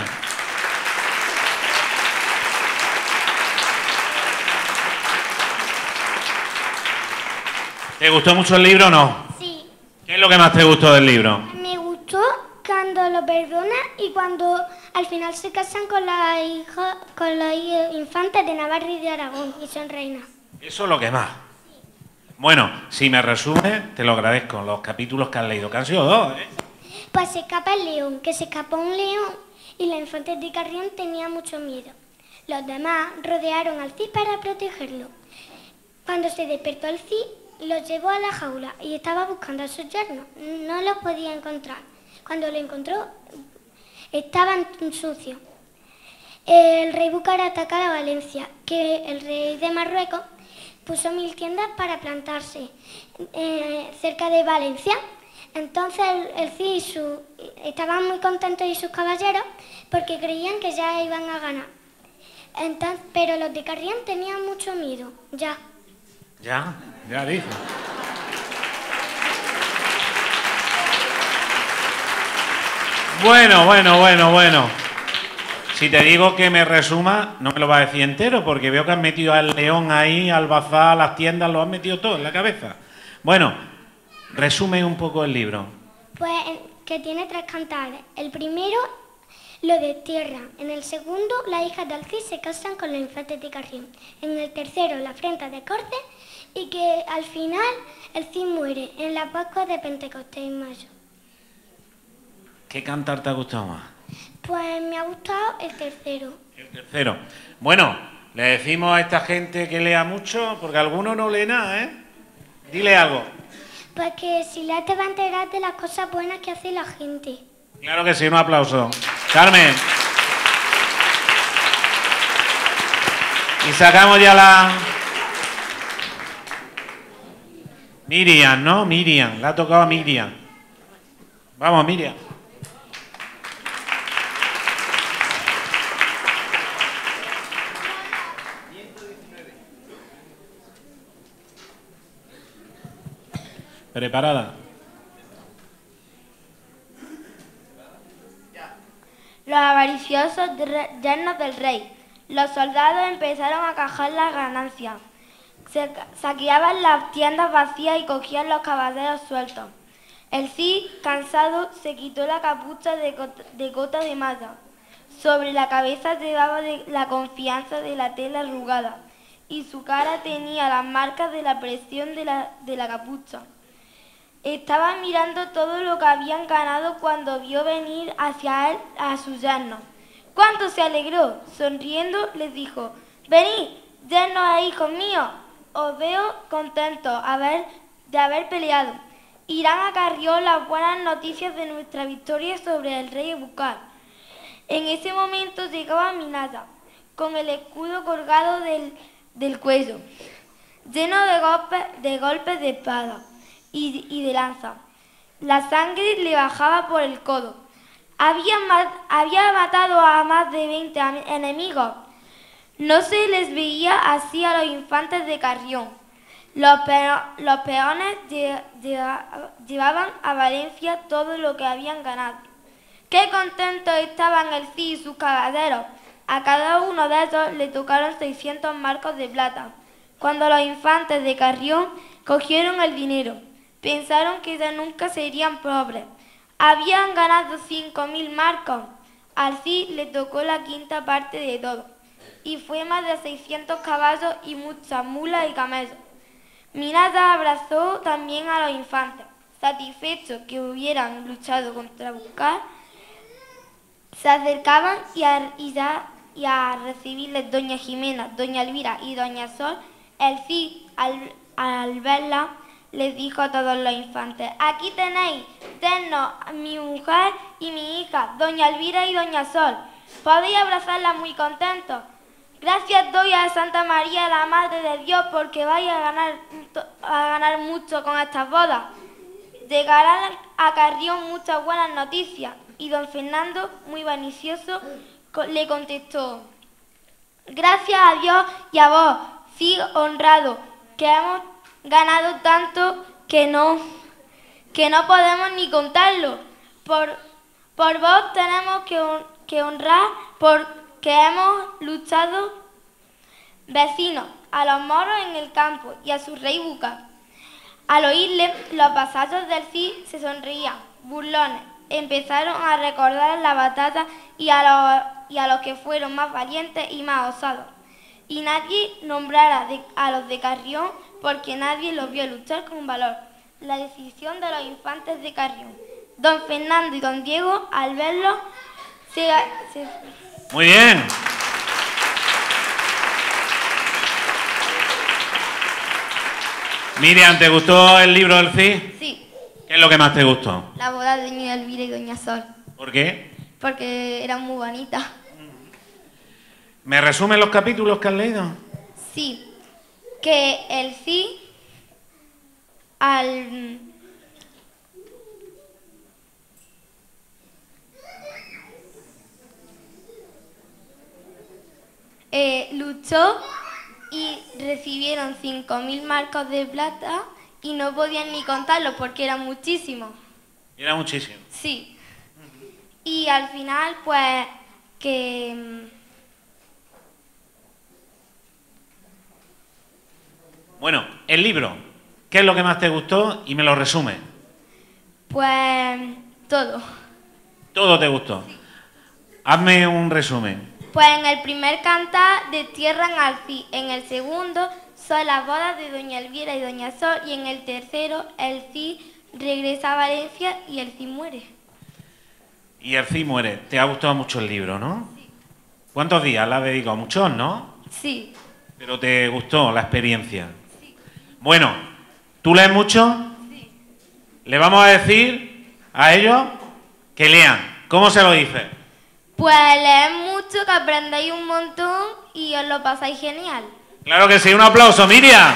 ¿Te gustó mucho el libro o no? Sí. ¿Qué es lo que más te gustó del libro? Me gustó cuando lo perdona y cuando al final se casan con la hija, con los infantes de Navarra y de Aragón y son reinas. Eso es lo que más. Bueno, si me resumes, te lo agradezco. Los capítulos que has leído, que han sido 2, ¿eh? Pues se escapa el león, que se escapó un león y los infantes de Carrión tenían mucho miedo. Los demás rodearon al Cid para protegerlo. Cuando se despertó el Cid, los llevó a la jaula y estaba buscando a sus yernos. No los podía encontrar. Cuando lo encontró, estaban sucios. El rey Búcar ataca a Valencia, que el rey de Marruecos puso 1000 tiendas para plantarse cerca de Valencia. Entonces el Cid estaban muy contentos y sus caballeros porque creían que ya iban a ganar. Pero los de Carrión tenían mucho miedo, ya. Ya dice. Bueno. Si te digo que me resuma, no me lo vas a decir entero, porque veo que has metido al león ahí, al bazar, a las tiendas, lo has metido todo en la cabeza. Bueno, resume un poco el libro. Pues que tiene 3 cantares. El primero lo destierran. En el segundo, las hijas del Cid se casan con los infantes de Carrión. En el tercero, la afrenta de Cortes, y que al final el Cid muere en la Pascua de Pentecostés en mayo. ¿Qué cantar te ha gustado más? Pues me ha gustado el tercero. El tercero. Bueno, le decimos a esta gente que lea mucho, porque alguno no lee nada, ¿eh? Dile algo. Pues que si lees te va a enterar de las cosas buenas que hace la gente. Claro que sí, un aplauso. Carmen. Y sacamos ya la... Miriam, ¿no? Miriam, le ha tocado a Miriam. Vamos, Miriam. ¿Preparada? Los avariciosos yernos del rey. Los soldados empezaron a cajar las ganancias. Saqueaban las tiendas vacías y cogían los caballeros sueltos. El Cid, cansado, se quitó la capucha de cota de malla. Sobre la cabeza llevaba la confianza de la tela arrugada y su cara tenía las marcas de la presión de la capucha. Estaba mirando todo lo que habían ganado cuando vio venir hacia él a sus yernos. ¡Cuánto se alegró! Sonriendo les dijo: «Venid, yernos e hijos míos, os veo contentos de haber peleado. Irán a Carrión las buenas noticias de nuestra victoria sobre el rey Búcar». En ese momento llegaba Minaya, con el escudo colgado del cuello, lleno de golpes de espada y de lanza. La sangre le bajaba por el codo. Había matado a más de 20 enemigos. No se les veía así a los infantes de Carrión. Los peones llevaban a Valencia todo lo que habían ganado. ¡Qué contentos estaban el Cid y sus caballeros! A cada uno de ellos le tocaron 600 marcos de plata. Cuando los infantes de Carrión cogieron el dinero, pensaron que ya nunca serían pobres. Habían ganado 5.000 marcos. Al Cid le tocó la quinta parte de todo, y fue más de 600 caballos y muchas mulas y camellos. Minada abrazó también a los infantes, satisfechos que hubieran luchado contra Buscar. Se acercaban y a recibirles doña Jimena, doña Elvira y doña Sol. El Cid, al verla, les dijo a todos los infantes: aquí tenéis, dennos a mi mujer y mi hija, doña Elvira y doña Sol. Podéis abrazarlas muy contentos. Gracias doy a Santa María, la Madre de Dios, porque vais a ganar mucho con estas bodas. Llegarán a Carrión muchas buenas noticias. Y don Fernando, muy benicioso, le contestó: gracias a Dios y a vos, Cid honrado, que hemos ganado tanto que no podemos ni contarlo. Por vos tenemos que honrar porque hemos luchado vecinos a los moros en el campo y a su rey Búcar. Al oírle, los vasallos del Cid se sonreían, burlones. Empezaron a recordar la batalla y a los que fueron más valientes y más osados. Y nadie nombrara a los de Carrión, porque nadie los vio luchar con valor. La decisión de los infantes de Carrión. Don Fernando y don Diego, al verlo, se... Muy bien. Miriam, ¿te gustó el libro del Cid? Sí. ¿Qué es lo que más te gustó? La boda de doña Elvira y doña Sol. ¿Por qué? Porque eran muy bonitas. ¿Me resumen los capítulos que has leído? Sí. Que el Cid luchó y recibieron 5.000 marcos de plata y no podían ni contarlo porque eran muchísimos. Era muchísimo. Sí. Y al final, pues, que... Bueno, el libro, ¿qué es lo que más te gustó? Y me lo resume. Pues todo. Todo te gustó. Sí. Hazme un resumen. Pues en el primer cantar destierran al Cid, en el segundo son las bodas de doña Elvira y doña Sol, y en el tercero el Cid regresa a Valencia y el Cid muere. Y el Cid muere. ¿Te ha gustado mucho el libro, no? Sí. ¿Cuántos días le has dedicado? Muchos, ¿no? Sí. ¿Pero te gustó la experiencia? Sí. Bueno, ¿tú lees mucho? Sí. Le vamos a decir a ellos que lean. ¿Cómo se lo dice? Pues leed mucho, que aprendéis un montón y os lo pasáis genial. Claro que sí, un aplauso, Miriam.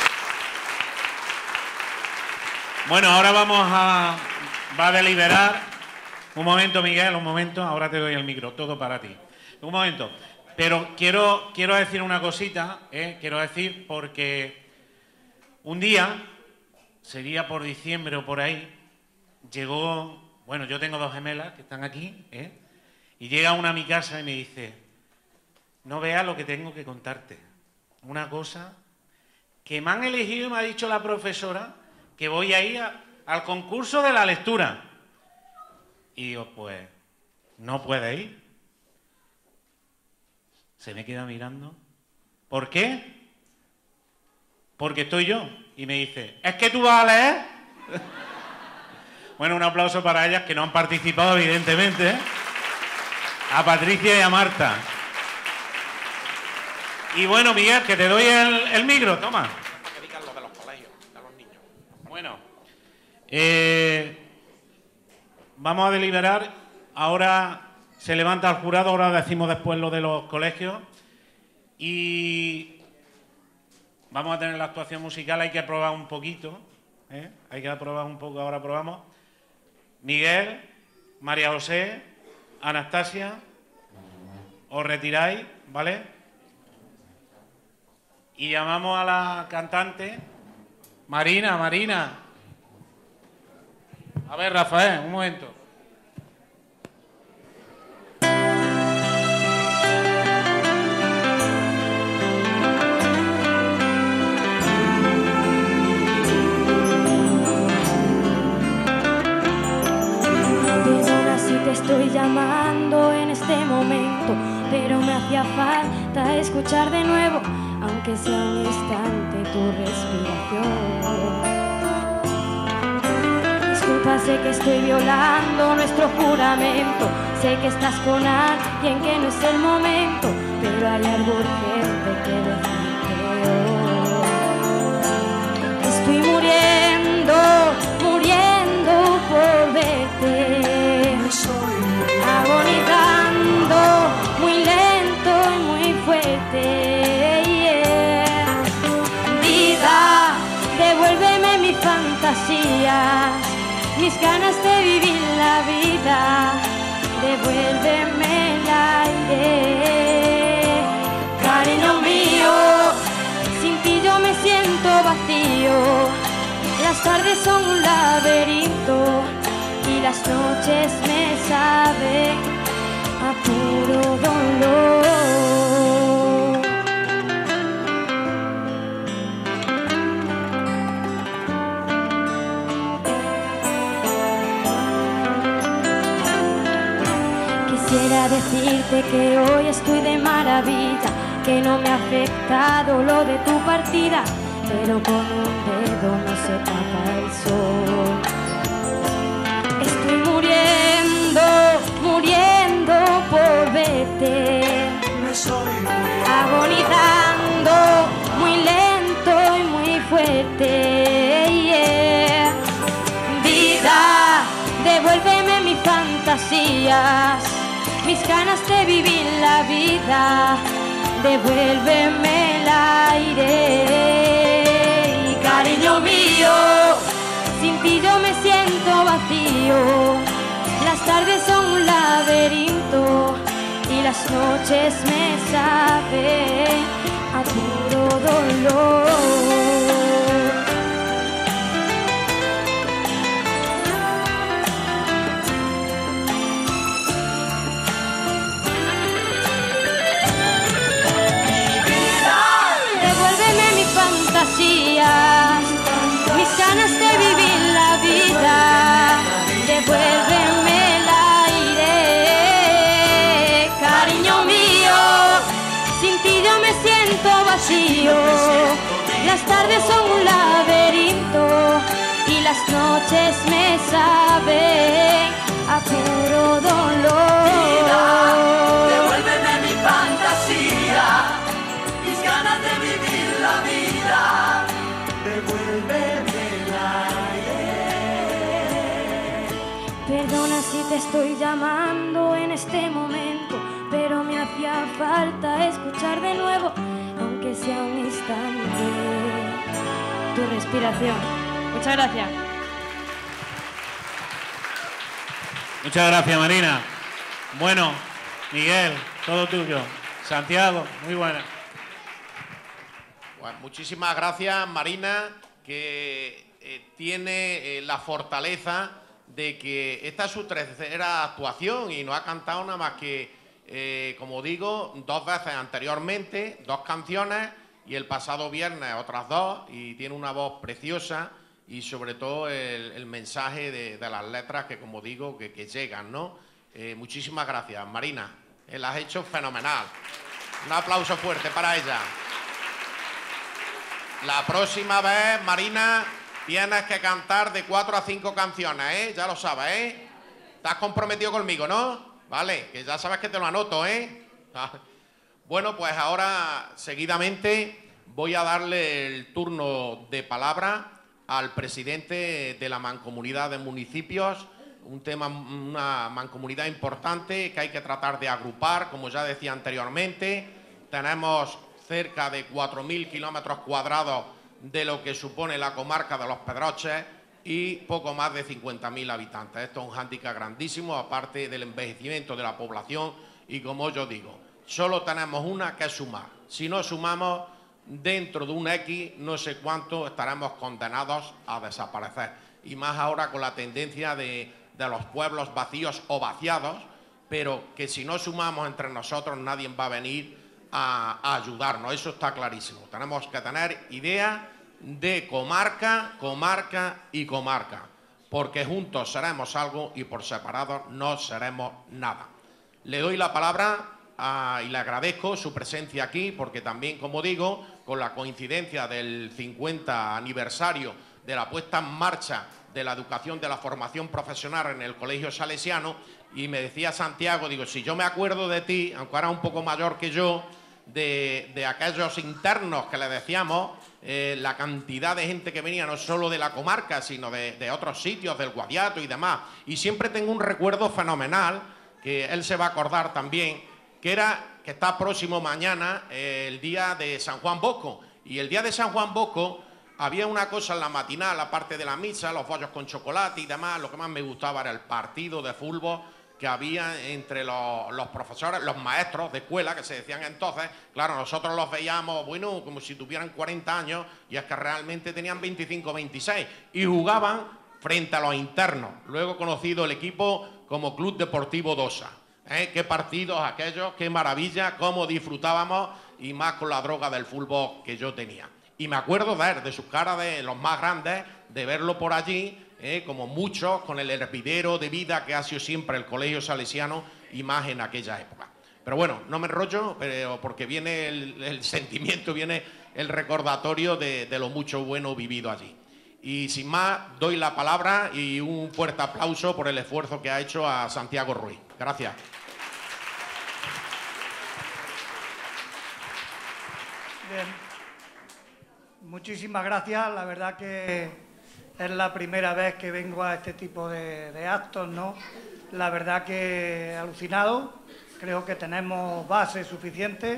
Bueno, ahora va a deliberar. Un momento, Miguel, un momento, ahora te doy el micro, todo para ti. Un momento, pero quiero decir una cosita, quiero decir, porque un día, sería por diciembre o por ahí, llegó, bueno, yo tengo dos gemelas que están aquí, y llega una a mi casa y me dice: no veas lo que tengo que contarte. Una cosa que me han elegido y me ha dicho la profesora que voy a ir al concurso de la lectura. Y digo, pues, no puede ir. Se me queda mirando. ¿Por qué? Porque estoy yo. Y me dice, ¿es que tú vas a leer? Bueno, un aplauso para ellas que no han participado, evidentemente, A Patricia y a Marta. Y bueno, Miguel, que te doy el micro, toma. Que digan lo de los colegios, de los niños. Bueno, vamos a deliberar. Ahora se levanta el jurado, ahora decimos después lo de los colegios. Y vamos a tener la actuación musical, hay que probar un poquito. Hay que probar un poco, ahora probamos. Miguel, María José, Anastasia, os retiráis, ¿vale? Y llamamos a la cantante, Marina. A ver, Rafael, un momento. hacía falta escuchar de nuevo, aunque sea un instante, tu respiración. Disculpa, sé que estoy violando nuestro juramento, sé que estás con alguien que no es el momento, pero hay algo urgente que decirte hoy. Estoy muriendo, muriendo por verte, agonizando muy lento y muy fuerte. Vida, devuélveme mis fantasías, mis ganas de vivir la vida, devuélveme el aire. Cariño mío, sin ti yo me siento vacío, las tardes son un laberinto y las noches me saben a puro dolor. Quisiera decirte que hoy estoy de maravilla, que no me ha afectado lo de tu partida, pero con un dedo no se tapa el sol. Estoy muriendo, muriendo por verte, agonizando muy lento y muy fuerte. Vida, devuélveme mis fantasías, mis ganas de vivir la vida, devuélveme el aire. Y cariño mío, sin ti yo me siento vacío, las tardes son un laberinto y las noches me saben a puro dolor. Mis ganas de vivir la vida, devuélveme el aire. Cariño mío, sin ti yo me siento vacío, las tardes son un laberinto y las noches me saben a puro dolor. Devuélveme mi fantasía, mis ganas de vivir la vida, devuélveme el aire. Perdona si te estoy llamando en este momento, pero me hacía falta escuchar de nuevo, aunque sea un instante, tu respiración. Muchas gracias. Muchas gracias, Marina. Bueno, Miguel, todo tuyo. Santiago, muy buena. Bueno, muchísimas gracias, Marina, que tiene la fortaleza de que esta es su tercera actuación y no ha cantado nada más que, como digo, 2 veces anteriormente, 2 canciones, y el pasado viernes otras 2, y tiene una voz preciosa y sobre todo el mensaje de las letras que, como digo, que llegan, ¿no? Muchísimas gracias, Marina. La has hecho fenomenal. Un aplauso fuerte para ella. La próxima vez, Marina, tienes que cantar de 4 a 5 canciones, ¿eh? Ya lo sabes, ¿eh? Estás comprometido conmigo, ¿no? Vale, que ya sabes que te lo anoto, ¿eh? Bueno, pues ahora, seguidamente, voy a darle el turno de palabra al presidente de la Mancomunidad de Municipios, una mancomunidad importante que hay que tratar de agrupar, como ya decía anteriormente. Tenemos cerca de 4.000 kilómetros cuadrados de lo que supone la comarca de Los Pedroches y poco más de 50.000 habitantes. Esto es un hándicap grandísimo, aparte del envejecimiento de la población, y como yo digo, solo tenemos una que es sumar. Si no sumamos, dentro de un X, no sé cuánto, estaremos condenados a desaparecer. Y más ahora con la tendencia de los pueblos vacíos o vaciados, pero que si no sumamos entre nosotros nadie va a venir a ayudarnos, eso está clarísimo. Tenemos que tener idea de comarca, comarca y comarca, porque juntos seremos algo y por separado no seremos nada. Le doy la palabra y le agradezco su presencia aquí, porque también, como digo, con la coincidencia del 50 aniversario de la puesta en marcha de la educación, de la formación profesional en el Colegio Salesiano, y me decía Santiago, digo, si yo me acuerdo de ti, aunque era un poco mayor que yo, de aquellos internos que le decíamos, la cantidad de gente que venía no solo de la comarca, sino de otros sitios, del Guadiato y demás, y siempre tengo un recuerdo fenomenal, que él se va a acordar también, que está próximo mañana el día de San Juan Bosco, y el día de San Juan Bosco había una cosa en la matinal, aparte de la misa, los bollos con chocolate y demás, lo que más me gustaba era el partido de fútbol que había entre los profesores, los maestros de escuela, que se decían entonces. Claro, nosotros los veíamos, bueno, como si tuvieran 40 años, y es que realmente tenían 25, 26, y jugaban frente a los internos, luego conocido el equipo como Club Deportivo Dosa. Qué partidos aquellos, qué maravilla, cómo disfrutábamos, y más con la droga del fútbol que yo tenía. Y me acuerdo de sus caras, de los más grandes, de verlo por allí, como muchos, con el hervidero de vida que ha sido siempre el Colegio Salesiano, y más en aquella época. Pero bueno, no me enrollo, porque viene el sentimiento, viene el recordatorio de lo mucho bueno vivido allí. Y sin más, doy la palabra y un fuerte aplauso por el esfuerzo que ha hecho a Santiago Ruiz. Gracias. Bien. Muchísimas gracias. La verdad que es la primera vez que vengo a este tipo de actos, ¿no? La verdad que alucinado. Creo que tenemos base suficiente.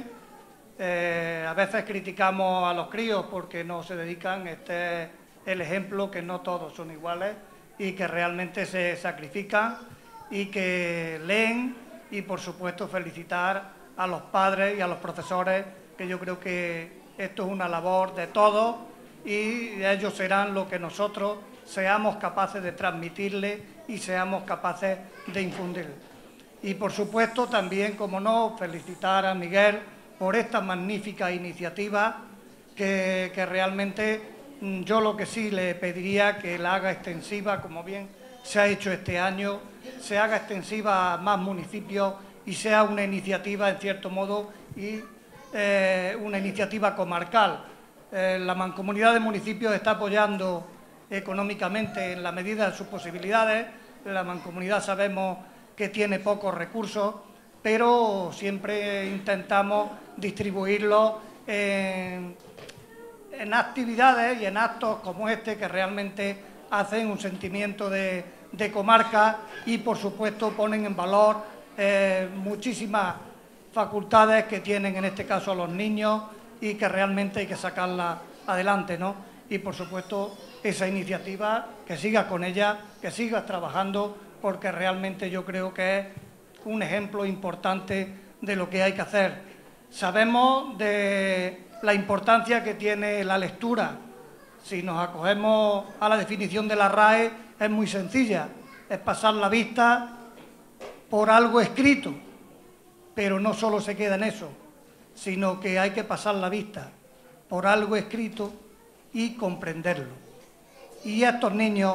A veces criticamos a los críos porque no se dedican. Este es el ejemplo, que no todos son iguales y que realmente se sacrifican y que leen, y por supuesto felicitar a los padres y a los profesores, que yo creo que esto es una labor de todos, y ellos serán lo que nosotros seamos capaces de transmitirle y seamos capaces de infundirle. Y por supuesto también, como no, felicitar a Miguel por esta magnífica iniciativa que realmente yo lo que sí le pediría que la haga extensiva, como bien se ha hecho este año, se haga extensiva a más municipios y sea una iniciativa, en cierto modo, y una iniciativa comarcal. La Mancomunidad de Municipios está apoyando económicamente en la medida de sus posibilidades. La Mancomunidad sabemos que tiene pocos recursos, pero siempre intentamos distribuirlos en actividades y en actos como este, que realmente hacen un sentimiento de comarca y, por supuesto, ponen en valor muchísimas facultades que tienen, en este caso, los niños, y que realmente hay que sacarlas adelante, ¿no? Y, por supuesto, esa iniciativa, que sigas con ella, que sigas trabajando, porque realmente yo creo que es un ejemplo importante de lo que hay que hacer. Sabemos de la importancia que tiene la lectura. Si nos acogemos a la definición de la RAE, es muy sencilla, es pasar la vista por algo escrito, pero no solo se queda en eso, sino que hay que pasar la vista por algo escrito y comprenderlo. Y estos niños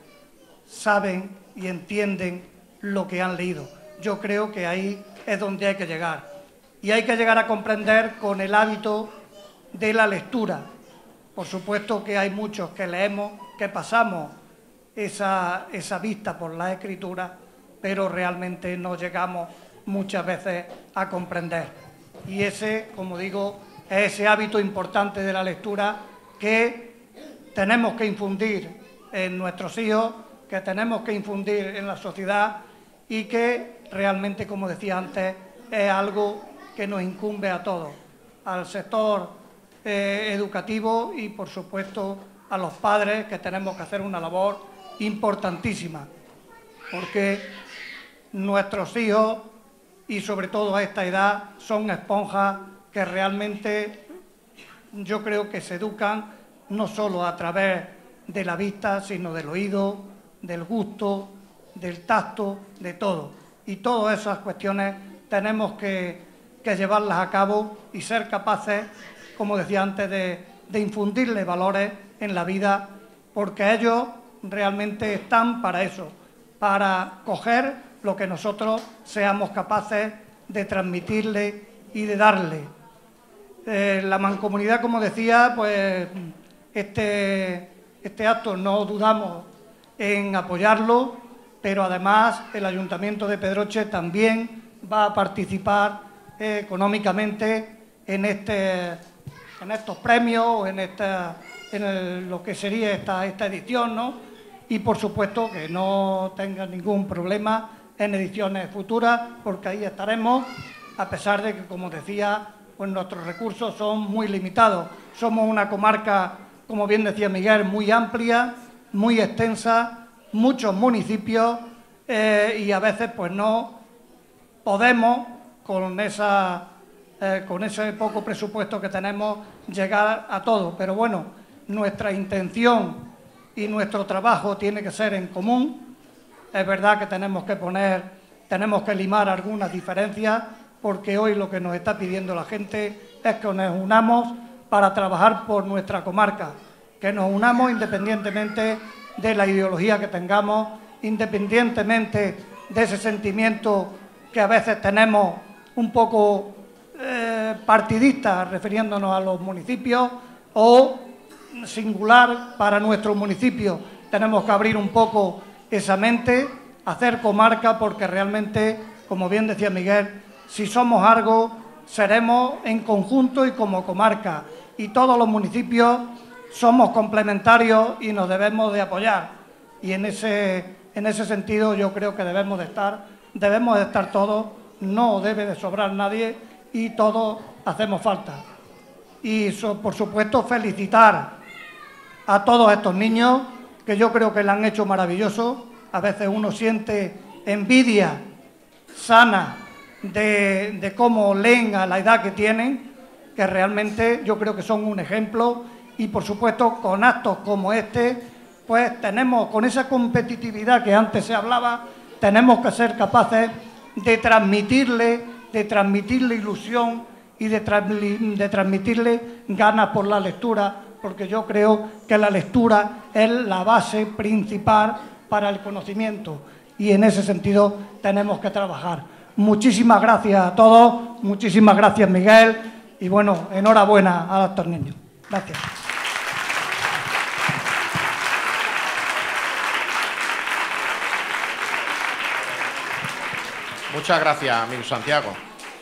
saben y entienden lo que han leído. Yo creo que ahí es donde hay que llegar. Y hay que llegar a comprender con el hábito de la lectura. Por supuesto que hay muchos que leemos, que pasamos esa vista por la escritura, pero realmente no llegamos muchas veces a comprender. Y ese, como digo, es ese hábito importante de la lectura que tenemos que infundir en nuestros hijos, que tenemos que infundir en la sociedad, y que realmente, como decía antes, es algo que nos incumbe a todos, al sector educativo y, por supuesto, a los padres, que tenemos que hacer una labor importantísima, porque nuestros hijos, y sobre todo a esta edad, son esponjas que realmente yo creo que se educan no solo a través de la vista, sino del oído, del gusto, del tacto, de todo. Y todas esas cuestiones tenemos que llevarlas a cabo y ser capaces, como decía antes, de infundirle valores en la vida, porque ellos realmente están para eso, para coger lo que nosotros seamos capaces de transmitirle y de darle. La Mancomunidad, como decía, pues este acto no dudamos en apoyarlo, pero además el Ayuntamiento de Pedroche también va a participar económicamente en estos premios, en lo que sería esta edición, ¿no? Y por supuesto que no tengan ningún problema en ediciones futuras, porque ahí estaremos, a pesar de que, como decía, pues nuestros recursos son muy limitados. Somos una comarca, como bien decía Miguel, muy amplia, muy extensa, muchos municipios y a veces pues no podemos con ese poco presupuesto que tenemos llegar a todo. Pero bueno, nuestra intención y nuestro trabajo tiene que ser en común. Es verdad que tenemos que limar algunas diferencias, porque hoy lo que nos está pidiendo la gente es que nos unamos para trabajar por nuestra comarca, que nos unamos independientemente de la ideología que tengamos, independientemente de ese sentimiento que a veces tenemos un poco partidista refiriéndonos a los municipios o singular para nuestro municipio. Tenemos que abrir un poco esa mente, hacer comarca, porque realmente, como bien decía Miguel, si somos algo, seremos en conjunto y como comarca. Y todos los municipios somos complementarios y nos debemos de apoyar. Y en ese sentido yo creo que debemos de estar todos, no debe de sobrar nadie y todos hacemos falta. Y por supuesto felicitar a todos estos niños, que yo creo que lo han hecho maravilloso. A veces uno siente envidia sana de cómo leen a la edad que tienen, que realmente yo creo que son un ejemplo. Y por supuesto con actos como este, pues tenemos, con esa competitividad que antes se hablaba, tenemos que ser capaces de transmitirle ilusión y de transmitirle ganas por la lectura, porque yo creo que la lectura es la base principal para el conocimiento y en ese sentido tenemos que trabajar. Muchísimas gracias a todos, muchísimas gracias Miguel y bueno, enhorabuena a estos niños. Gracias. Muchas gracias, amigo Santiago.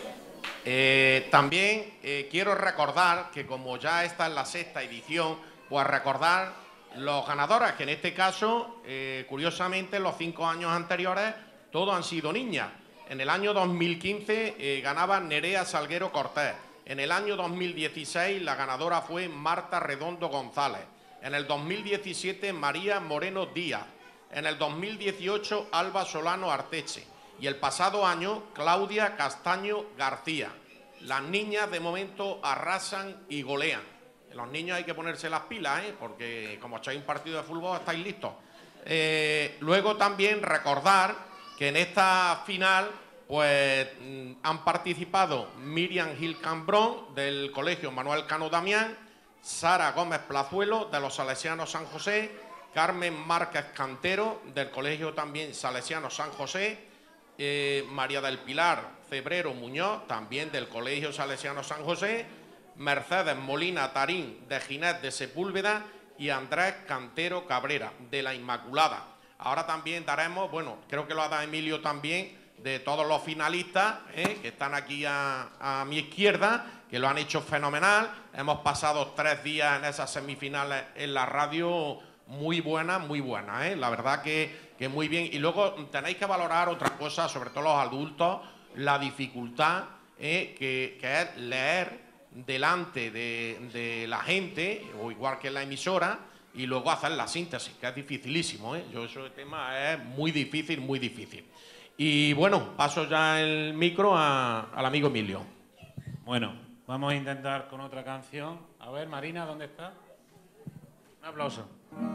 También quiero recordar que como ya esta es la 6ª edición, pues recordar los ganadores, que en este caso, curiosamente, los 5 años anteriores, todos han sido niñas. En el año 2015 ganaba Nerea Salguero Cortés. En el año 2016 la ganadora fue Marta Redondo González. En el 2017 María Moreno Díaz. En el 2018 Alba Solano Arteche. Y el pasado año Claudia Castaño García. Las niñas de momento arrasan y golean. Los niños hay que ponerse las pilas, porque como echáis un partido de fútbol estáis listos. Luego también recordar que en esta final pues han participado Miriam Gil Cambrón del Colegio Manuel Cano Damián, Sara Gómez Plazuelo de los Salesianos San José, Carmen Márquez Cantero del Colegio también Salesiano San José, María del Pilar Febrero Muñoz también del Colegio Salesiano San José, Mercedes Molina Tarín de Ginés de Sepúlveda y Andrés Cantero Cabrera de la Inmaculada. Ahora también daremos, bueno, creo que lo ha dado Emilio también, de todos los finalistas que están aquí a mi izquierda, que lo han hecho fenomenal. Hemos pasado 3 días en esas semifinales en la radio muy buenas, la verdad que muy bien. Y luego tenéis que valorar otra cosa, sobre todo los adultos, la dificultad que es leer delante de la gente, o igual que en la emisora, y luego hacer la síntesis, que es dificilísimo. Yo ese tema es muy difícil, muy difícil. Y bueno, paso ya el micro al amigo Emilio. Bueno, vamos a intentar con otra canción. A ver, Marina, ¿dónde está? Un aplauso.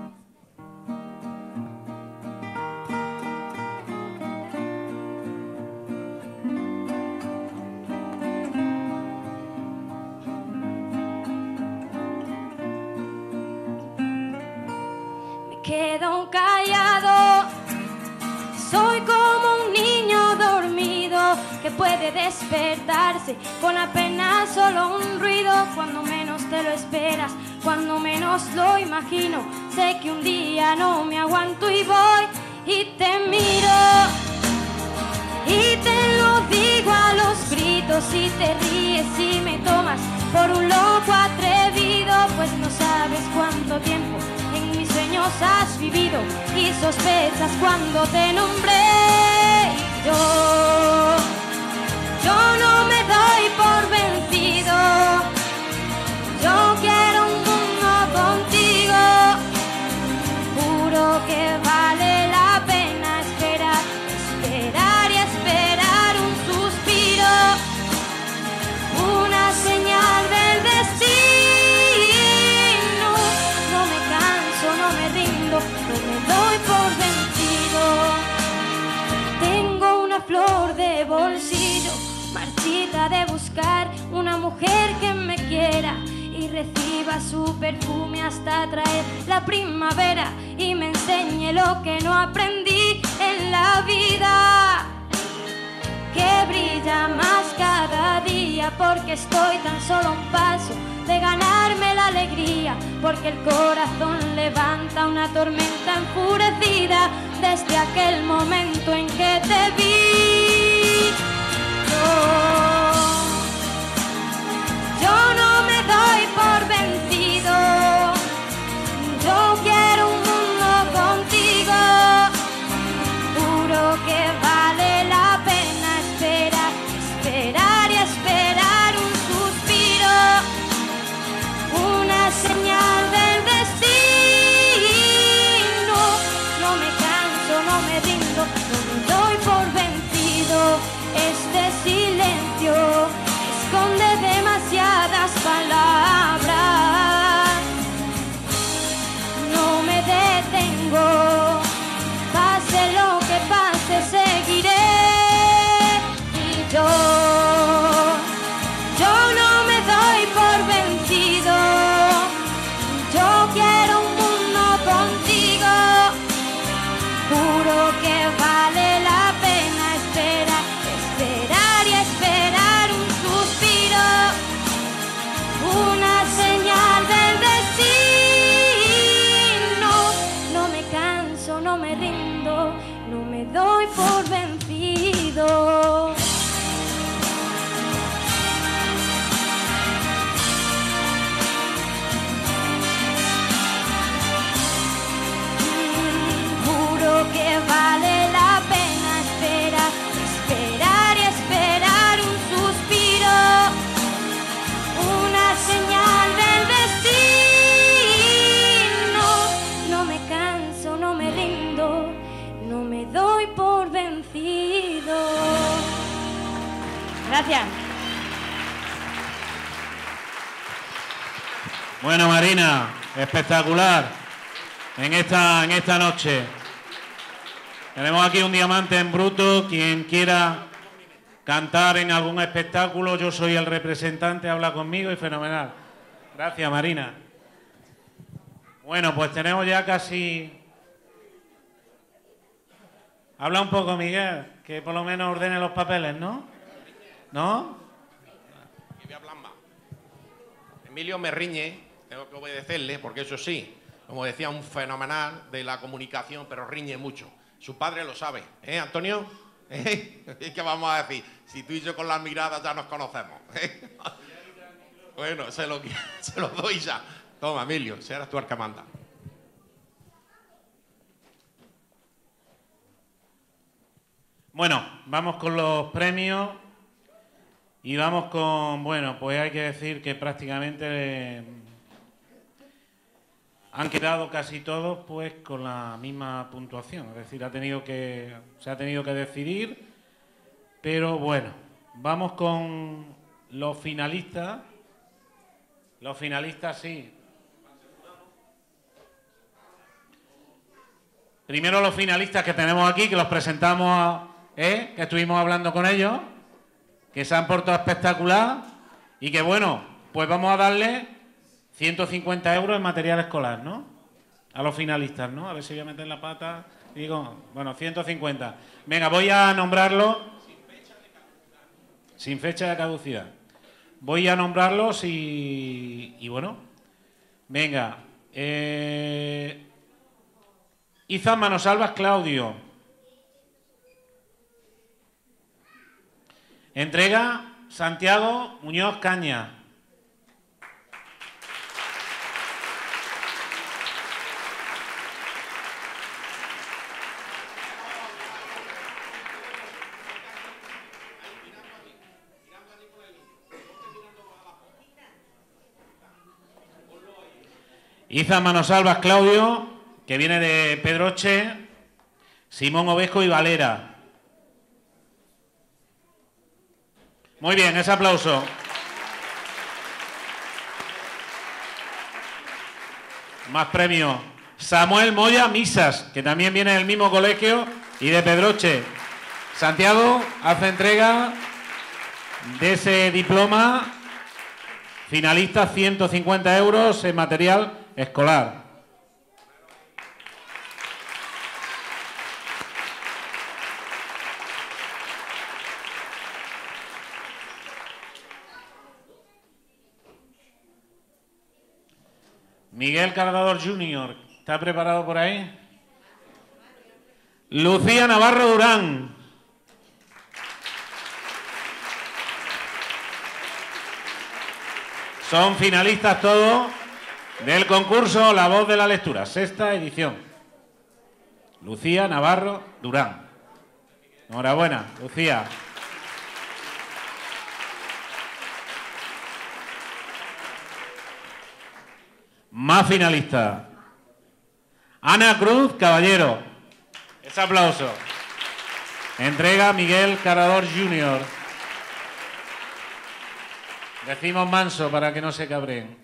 Quedo callado, soy como un niño dormido que puede despertarse con apenas solo un ruido. Cuando menos te lo esperas, cuando menos lo imagino, sé que un día no me aguanto y voy y te miro y te lo digo a los gritos, y te ríes y me tomas por un loco atrevido, pues no sabes cuánto tiempo en mis sueños has vivido y sospechas cuando te nombré. Yo no me doy por vencido, yo quiero un mundo contigo, juro que vale la pena esperar, esperar y esperar un suspiro, una señal del destino. No me canso, no me rindo, no me doy por vencido. Tengo una flor de bolsillo, marchita de buscar una mujer que me quiera y reciba su perfume hasta traer la primavera y me enseñe lo que no aprendí en la vida, que brilla más cada día, porque estoy tan solo a un paso de ganarme la alegría, porque el corazón levanta una tormenta enfurecida desde aquel momento en que te vi. Yo no me doy por vencido, yo quiero un mundo contigo, juro que vale la pena esperar, esperar y esperar un suspiro, una señal del destino. No me canso, no me rindo, no me doy por vencido. Este silencio esconde demasiadas palabras. No me detengo, pase lo que pase, seguiré. Y yo no me doy por vencido, yo quiero un mundo contigo, juro que vale la pena esperar, esperar y esperar un suspiro, una señal del destino. No me canso, no me rindo, no me doy por vencido. Juro que vale la pena esperar, esperar y esperar un suspiro, una señal del destino. No me canso, no me rindo, no me doy por vencido. Gracias. Bueno, Marina, espectacular en esta noche. Tenemos aquí un diamante en bruto. Quien quiera cantar en algún espectáculo, yo soy el representante, habla conmigo y fenomenal. Gracias, Marina. Bueno, pues tenemos ya casi... Habla un poco, Miguel, que por lo menos ordene los papeles, ¿no? ¿No? Y voy a hablar más. Emilio me riñe, tengo que obedecerle, porque eso sí, como decía, un fenomenal de la comunicación, pero riñe mucho. Su padre lo sabe, ¿eh, Antonio? ¿Qué vamos a decir? Si tú y yo con las miradas ya nos conocemos. Bueno, se lo doy ya. Toma, Emilio, serás tú el que manda. Bueno, vamos con los premios y vamos con, bueno, pues hay que decir que prácticamente han quedado casi todos pues con la misma puntuación, es decir, se ha tenido que decidir, pero bueno, vamos con los finalistas. Los finalistas sí. Primero los finalistas que tenemos aquí, que los presentamos, que estuvimos hablando con ellos, que se han portado espectacular y que bueno, pues vamos a darle 150 euros en material escolar, ¿no? A los finalistas, ¿no? A ver si voy a meter la pata. Digo, bueno, 150. Venga, voy a nombrarlo. sin fecha de caducidad. Voy a nombrarlos y bueno, venga. Izan Manosalvas Claudio. Entrega Santiago Muñoz Caña. Izan Manosalvas Claudio, que viene de Pedroche, Simón Obesco y Valera. Muy bien, ese aplauso. Más premio. Samuel Moya Misas, que también viene del mismo colegio y de Pedroche. Santiago hace entrega de ese diploma. Finalista, 150 euros en material escolar. Miguel Cargador Jr., ¿está preparado por ahí? Lucía Navarro Durán. Son finalistas todos del concurso La Voz de la Lectura, 6ª edición. Lucía Navarro Durán. Enhorabuena, Lucía. Más finalistas. Ana Cruz Caballero. Ese aplauso. Entrega Miguel Cargador Jr. Decimos manso para que no se cabreen.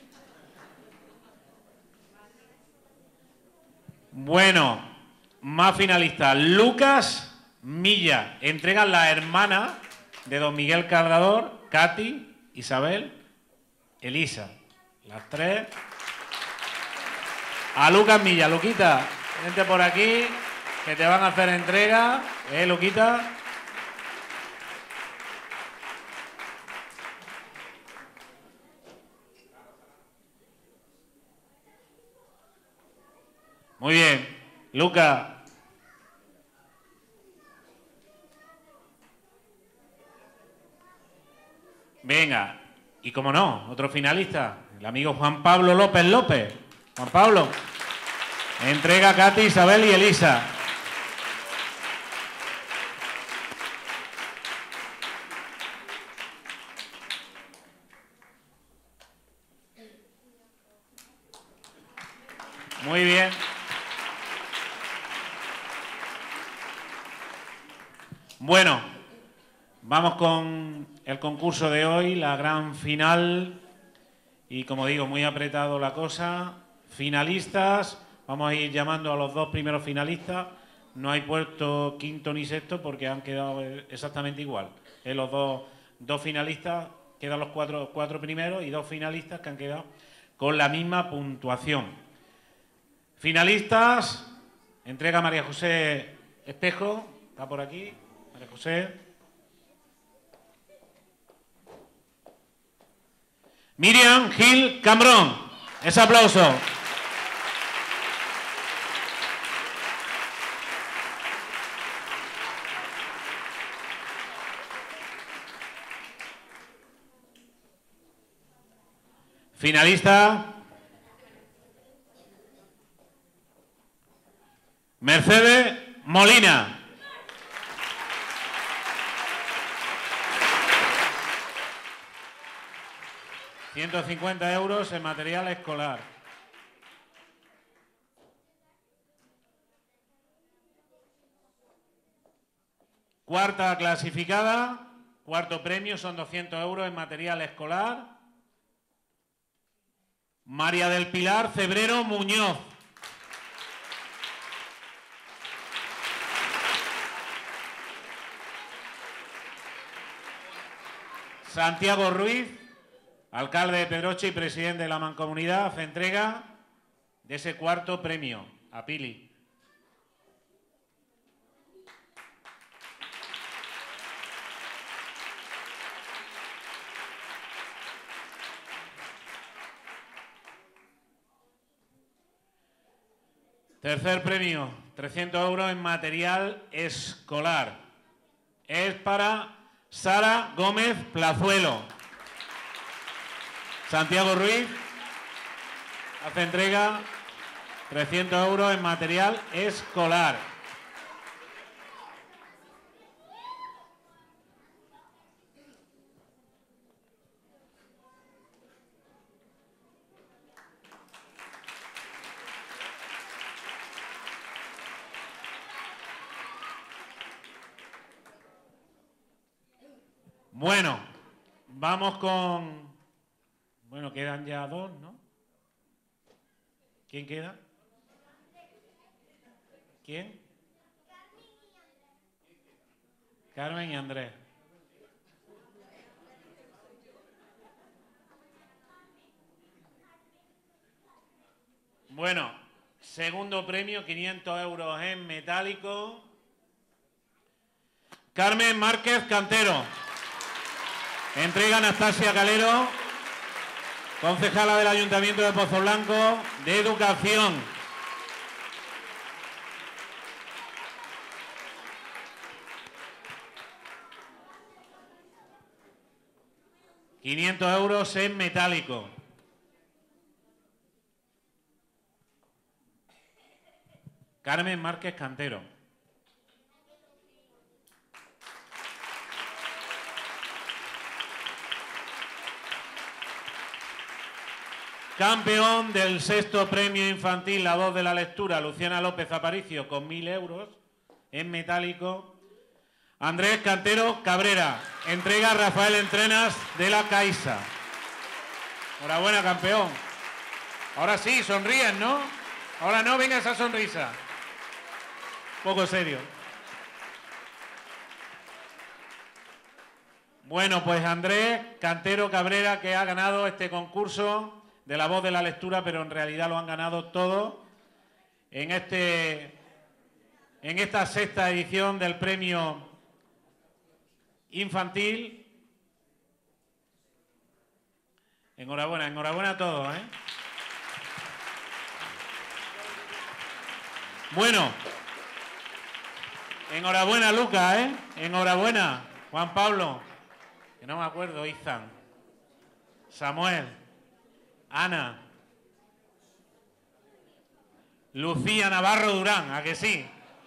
Bueno, más finalistas. Lucas Milla. Entregan la hermana de don Miguel Cargador, Katy, Isabel, Elisa. Las tres. A Lucas Milla. Luquita, vente por aquí, que te van a hacer entrega. Luquita. Muy bien, Luca. Venga, y como no, otro finalista, el amigo Juan Pablo López López. Juan Pablo, entrega a Katy, Isabel y Elisa. Muy bien. Bueno, vamos con el concurso de hoy, la gran final. Y como digo, muy apretado la cosa. Finalistas, vamos a ir llamando a los dos primeros finalistas. No hay puesto quinto ni sexto porque han quedado exactamente igual. Los dos finalistas, quedan los cuatro primeros y dos finalistas que han quedado con la misma puntuación. Finalistas, entrega María José Espejo, está por aquí, María José. Miriam Gil Cambrón, ese aplauso. Finalista. Mercedes Molina. €150 en material escolar. Cuarta clasificada, cuarto premio, son €200 en material escolar. María del Pilar Cebrero Muñoz. Santiago Ruiz, alcalde de Pedroche y presidente de la Mancomunidad, hace entrega de ese cuarto premio a Pili. Tercer premio, 300 euros en material escolar. Es para Sara Gómez Plazuelo. Santiago Ruiz hace entrega 300 euros en material escolar. Bueno, vamos con... Bueno, quedan ya dos, ¿no? ¿Quién queda? ¿Quién? Carmen y Andrés. Bueno, segundo premio, 500 euros en metálico. Carmen Márquez Cantero. Entrega Anastasia Calero, concejala del Ayuntamiento de Pozoblanco, de Educación. €500 en metálico. Carmen Márquez Cantero. Campeón del sexto premio infantil La Voz de la Lectura, Luciana López Aparicio, con 1000 euros en metálico. Andrés Cantero Cabrera, entrega Rafael Entrenas de la Caixa. Enhorabuena, campeón. Ahora sí, sonríen, ¿no? Ahora no, venga esa sonrisa. Poco serio. Bueno, pues Andrés Cantero Cabrera, que ha ganado este concurso de La Voz de la Lectura, pero en realidad lo han ganado todo en esta sexta edición del premio infantil. Enhorabuena, enhorabuena a todos, ¿eh? Bueno, enhorabuena Lucas, ¿eh? Enhorabuena Juan Pablo, que no me acuerdo, Izan, Samuel, Ana, Lucía Navarro Durán, ¿a que sí?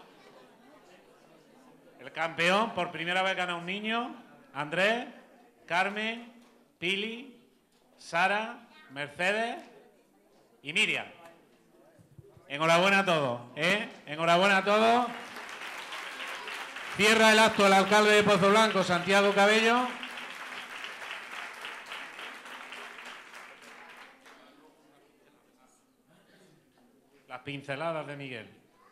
El campeón, por primera vez gana un niño, Andrés, Carmen, Pili, Sara, Mercedes y Miriam. Enhorabuena a todos, ¿eh? Enhorabuena a todos. Cierra el acto el alcalde de Pozoblanco, Santiago Cabello. Las pinceladas de Miguel.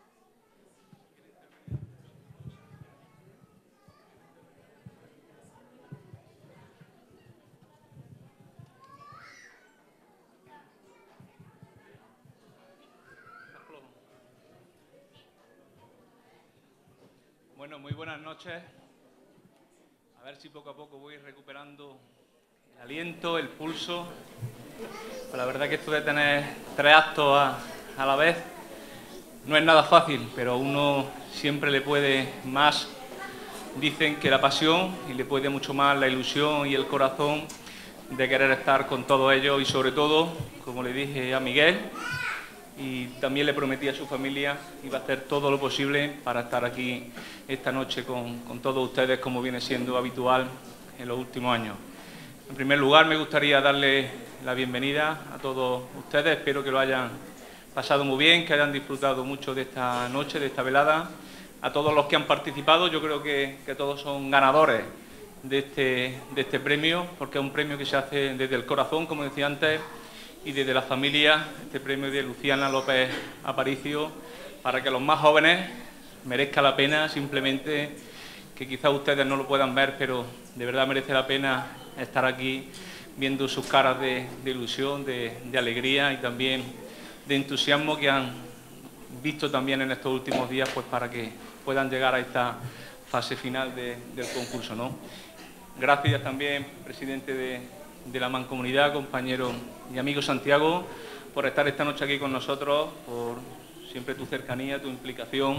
Bueno, muy buenas noches. A ver si poco a poco voy recuperando el aliento, el pulso. Pues la verdad que esto de tener 3 actos a la vez no es nada fácil, pero a uno siempre le puede más, dicen, que la pasión, y le puede mucho más la ilusión y el corazón de querer estar con todos ellos, y sobre todo, como le dije a Miguel, y también le prometí a su familia, iba a hacer todo lo posible para estar aquí esta noche con todos ustedes, como viene siendo habitual en los últimos años. En primer lugar, me gustaría darle la bienvenida a todos ustedes. Espero que lo hayan pasado muy bien, que hayan disfrutado mucho de esta noche, de esta velada. A todos los que han participado, yo creo que todos son ganadores de este premio, porque es un premio que se hace desde el corazón, como decía antes, y desde la familia, este premio de Luciana López Aparicio, para que los más jóvenes merezca la pena, simplemente, que quizás ustedes no lo puedan ver, pero de verdad merece la pena estar aquí viendo sus caras de ilusión, de alegría y también de entusiasmo que han visto también en estos últimos días, pues para que puedan llegar a esta fase final del concurso, ¿no? Gracias también, presidente de la Mancomunidad, compañero y amigo Santiago, por estar esta noche aquí con nosotros, por Siempre tu cercanía, tu implicación,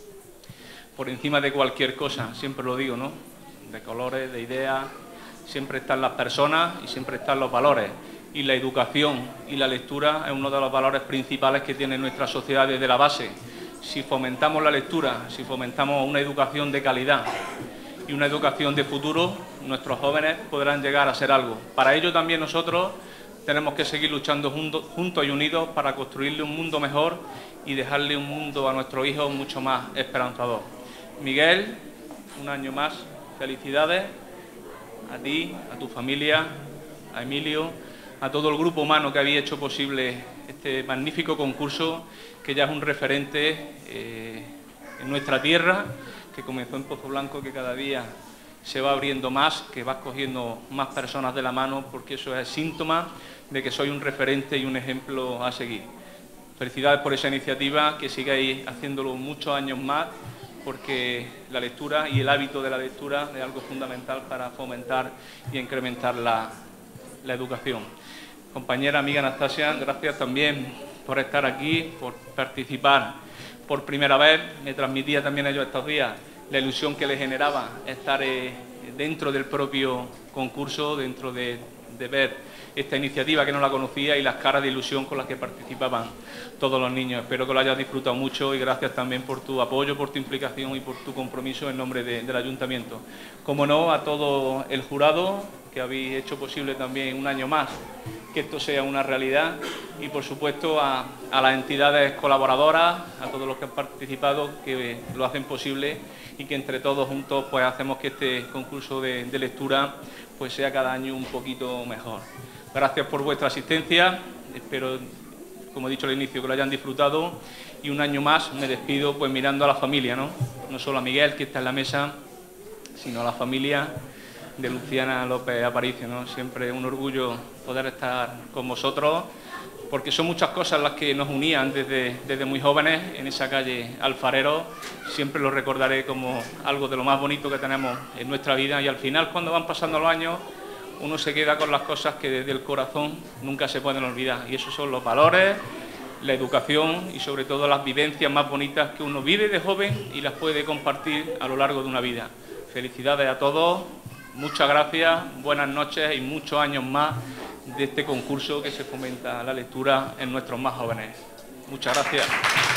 por encima de cualquier cosa, siempre lo digo, ¿no? De colores, de ideas, siempre están las personas y siempre están los valores. Y la educación y la lectura es uno de los valores principales que tiene nuestra sociedad desde la base. Si fomentamos la lectura, si fomentamos una educación de calidad y una educación de futuro, nuestros jóvenes podrán llegar a ser algo. Para ello también nosotros tenemos que seguir luchando juntos y unidos para construirle un mundo mejor y dejarle un mundo a nuestros hijos mucho más esperanzador. Miguel, un año más, felicidades a ti, a tu familia, a Emilio, a todo el grupo humano que había hecho posible este magnífico concurso, que ya es un referente en nuestra tierra, que comenzó en Pozoblanco, que cada día se va abriendo más, que vas cogiendo más personas de la mano, porque eso es síntoma de que soy un referente y un ejemplo a seguir. Felicidades por esa iniciativa, que sigáis haciéndolo muchos años más, porque la lectura y el hábito de la lectura es algo fundamental para fomentar y incrementar la educación. Compañera, amiga Anastasia, gracias también por estar aquí, por participar por primera vez. Me transmitía también a ellos estos días la ilusión que les generaba estar dentro del propio concurso, dentro de ver esta iniciativa que no la conocía y las caras de ilusión con las que participaban todos los niños. Espero que lo hayas disfrutado mucho y gracias también por tu apoyo, por tu implicación y por tu compromiso en nombre del Ayuntamiento. Como no, a todo el jurado, que habéis hecho posible también un año más que esto sea una realidad, y por supuesto a las entidades colaboradoras, a todos los que han participado, que lo hacen posible y que entre todos juntos pues hacemos que este concurso de lectura pues sea cada año un poquito mejor. Gracias por vuestra asistencia, espero, como he dicho al inicio, que lo hayan disfrutado, y un año más me despido pues mirando a la familia, ¿no? No solo a Miguel, que está en la mesa, sino a la familia de Luciana López Aparicio, ¿no? Siempre un orgullo poder estar con vosotros, porque son muchas cosas las que nos unían desde muy jóvenes en esa calle Alfarero. Siempre lo recordaré como algo de lo más bonito que tenemos en nuestra vida, y al final, cuando van pasando los años, uno se queda con las cosas que desde el corazón nunca se pueden olvidar, y esos son los valores, la educación y sobre todo las vivencias más bonitas que uno vive de joven y las puede compartir a lo largo de una vida. Felicidades a todos. Muchas gracias, buenas noches y muchos años más de este concurso que se fomenta la lectura en nuestros más jóvenes. Muchas gracias.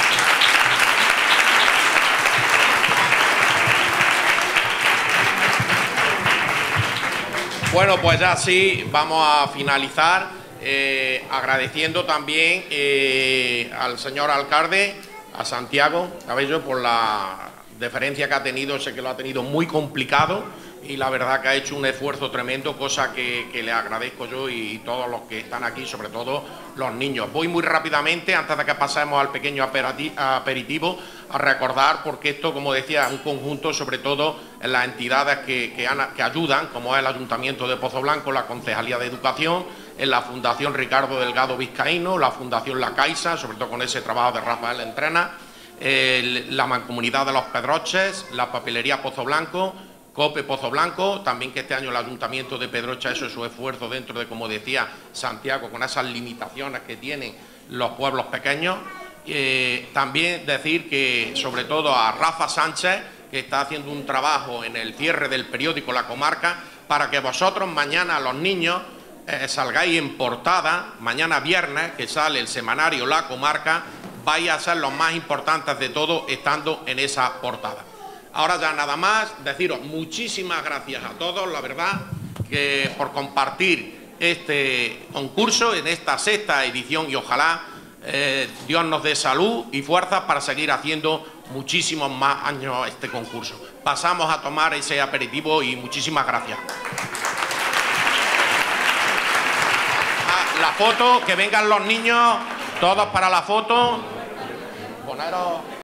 Bueno, pues ya sí, vamos a finalizar agradeciendo también al señor alcalde, a Santiago Cabello, por la deferencia que ha tenido. Sé que lo ha tenido muy complicado y la verdad que ha hecho un esfuerzo tremendo, cosa que le agradezco yo y todos los que están aquí, sobre todo los niños. Voy muy rápidamente, antes de que pasemos al pequeño aperitivo, a recordar, porque esto, como decía, es un conjunto, sobre todo en las entidades que ayudan, como es el Ayuntamiento de Pozoblanco, la Concejalía de Educación, en la Fundación Ricardo Delgado Vizcaíno, la Fundación La Caixa, sobre todo con ese trabajo de Rafael Entrena, la Mancomunidad de los Pedroches, la Papelería Pozoblanco, COPE Pozoblanco, también que este año el Ayuntamiento de Pedroche ha hecho su esfuerzo dentro de, como decía Santiago, con esas limitaciones que tienen los pueblos pequeños. También decir que, sobre todo, a Rafa Sánchez, que está haciendo un trabajo en el cierre del periódico La Comarca, para que vosotros mañana, los niños, salgáis en portada, mañana viernes, que sale el semanario La Comarca, vais a ser los más importantes de todo estando en esa portada. Ahora ya nada más, deciros muchísimas gracias a todos, la verdad, que por compartir este concurso en esta 6ª edición, y ojalá Dios nos dé salud y fuerza para seguir haciendo muchísimos más años este concurso. Pasamos a tomar ese aperitivo y muchísimas gracias. La foto, que vengan los niños, todos para la foto. Poneros...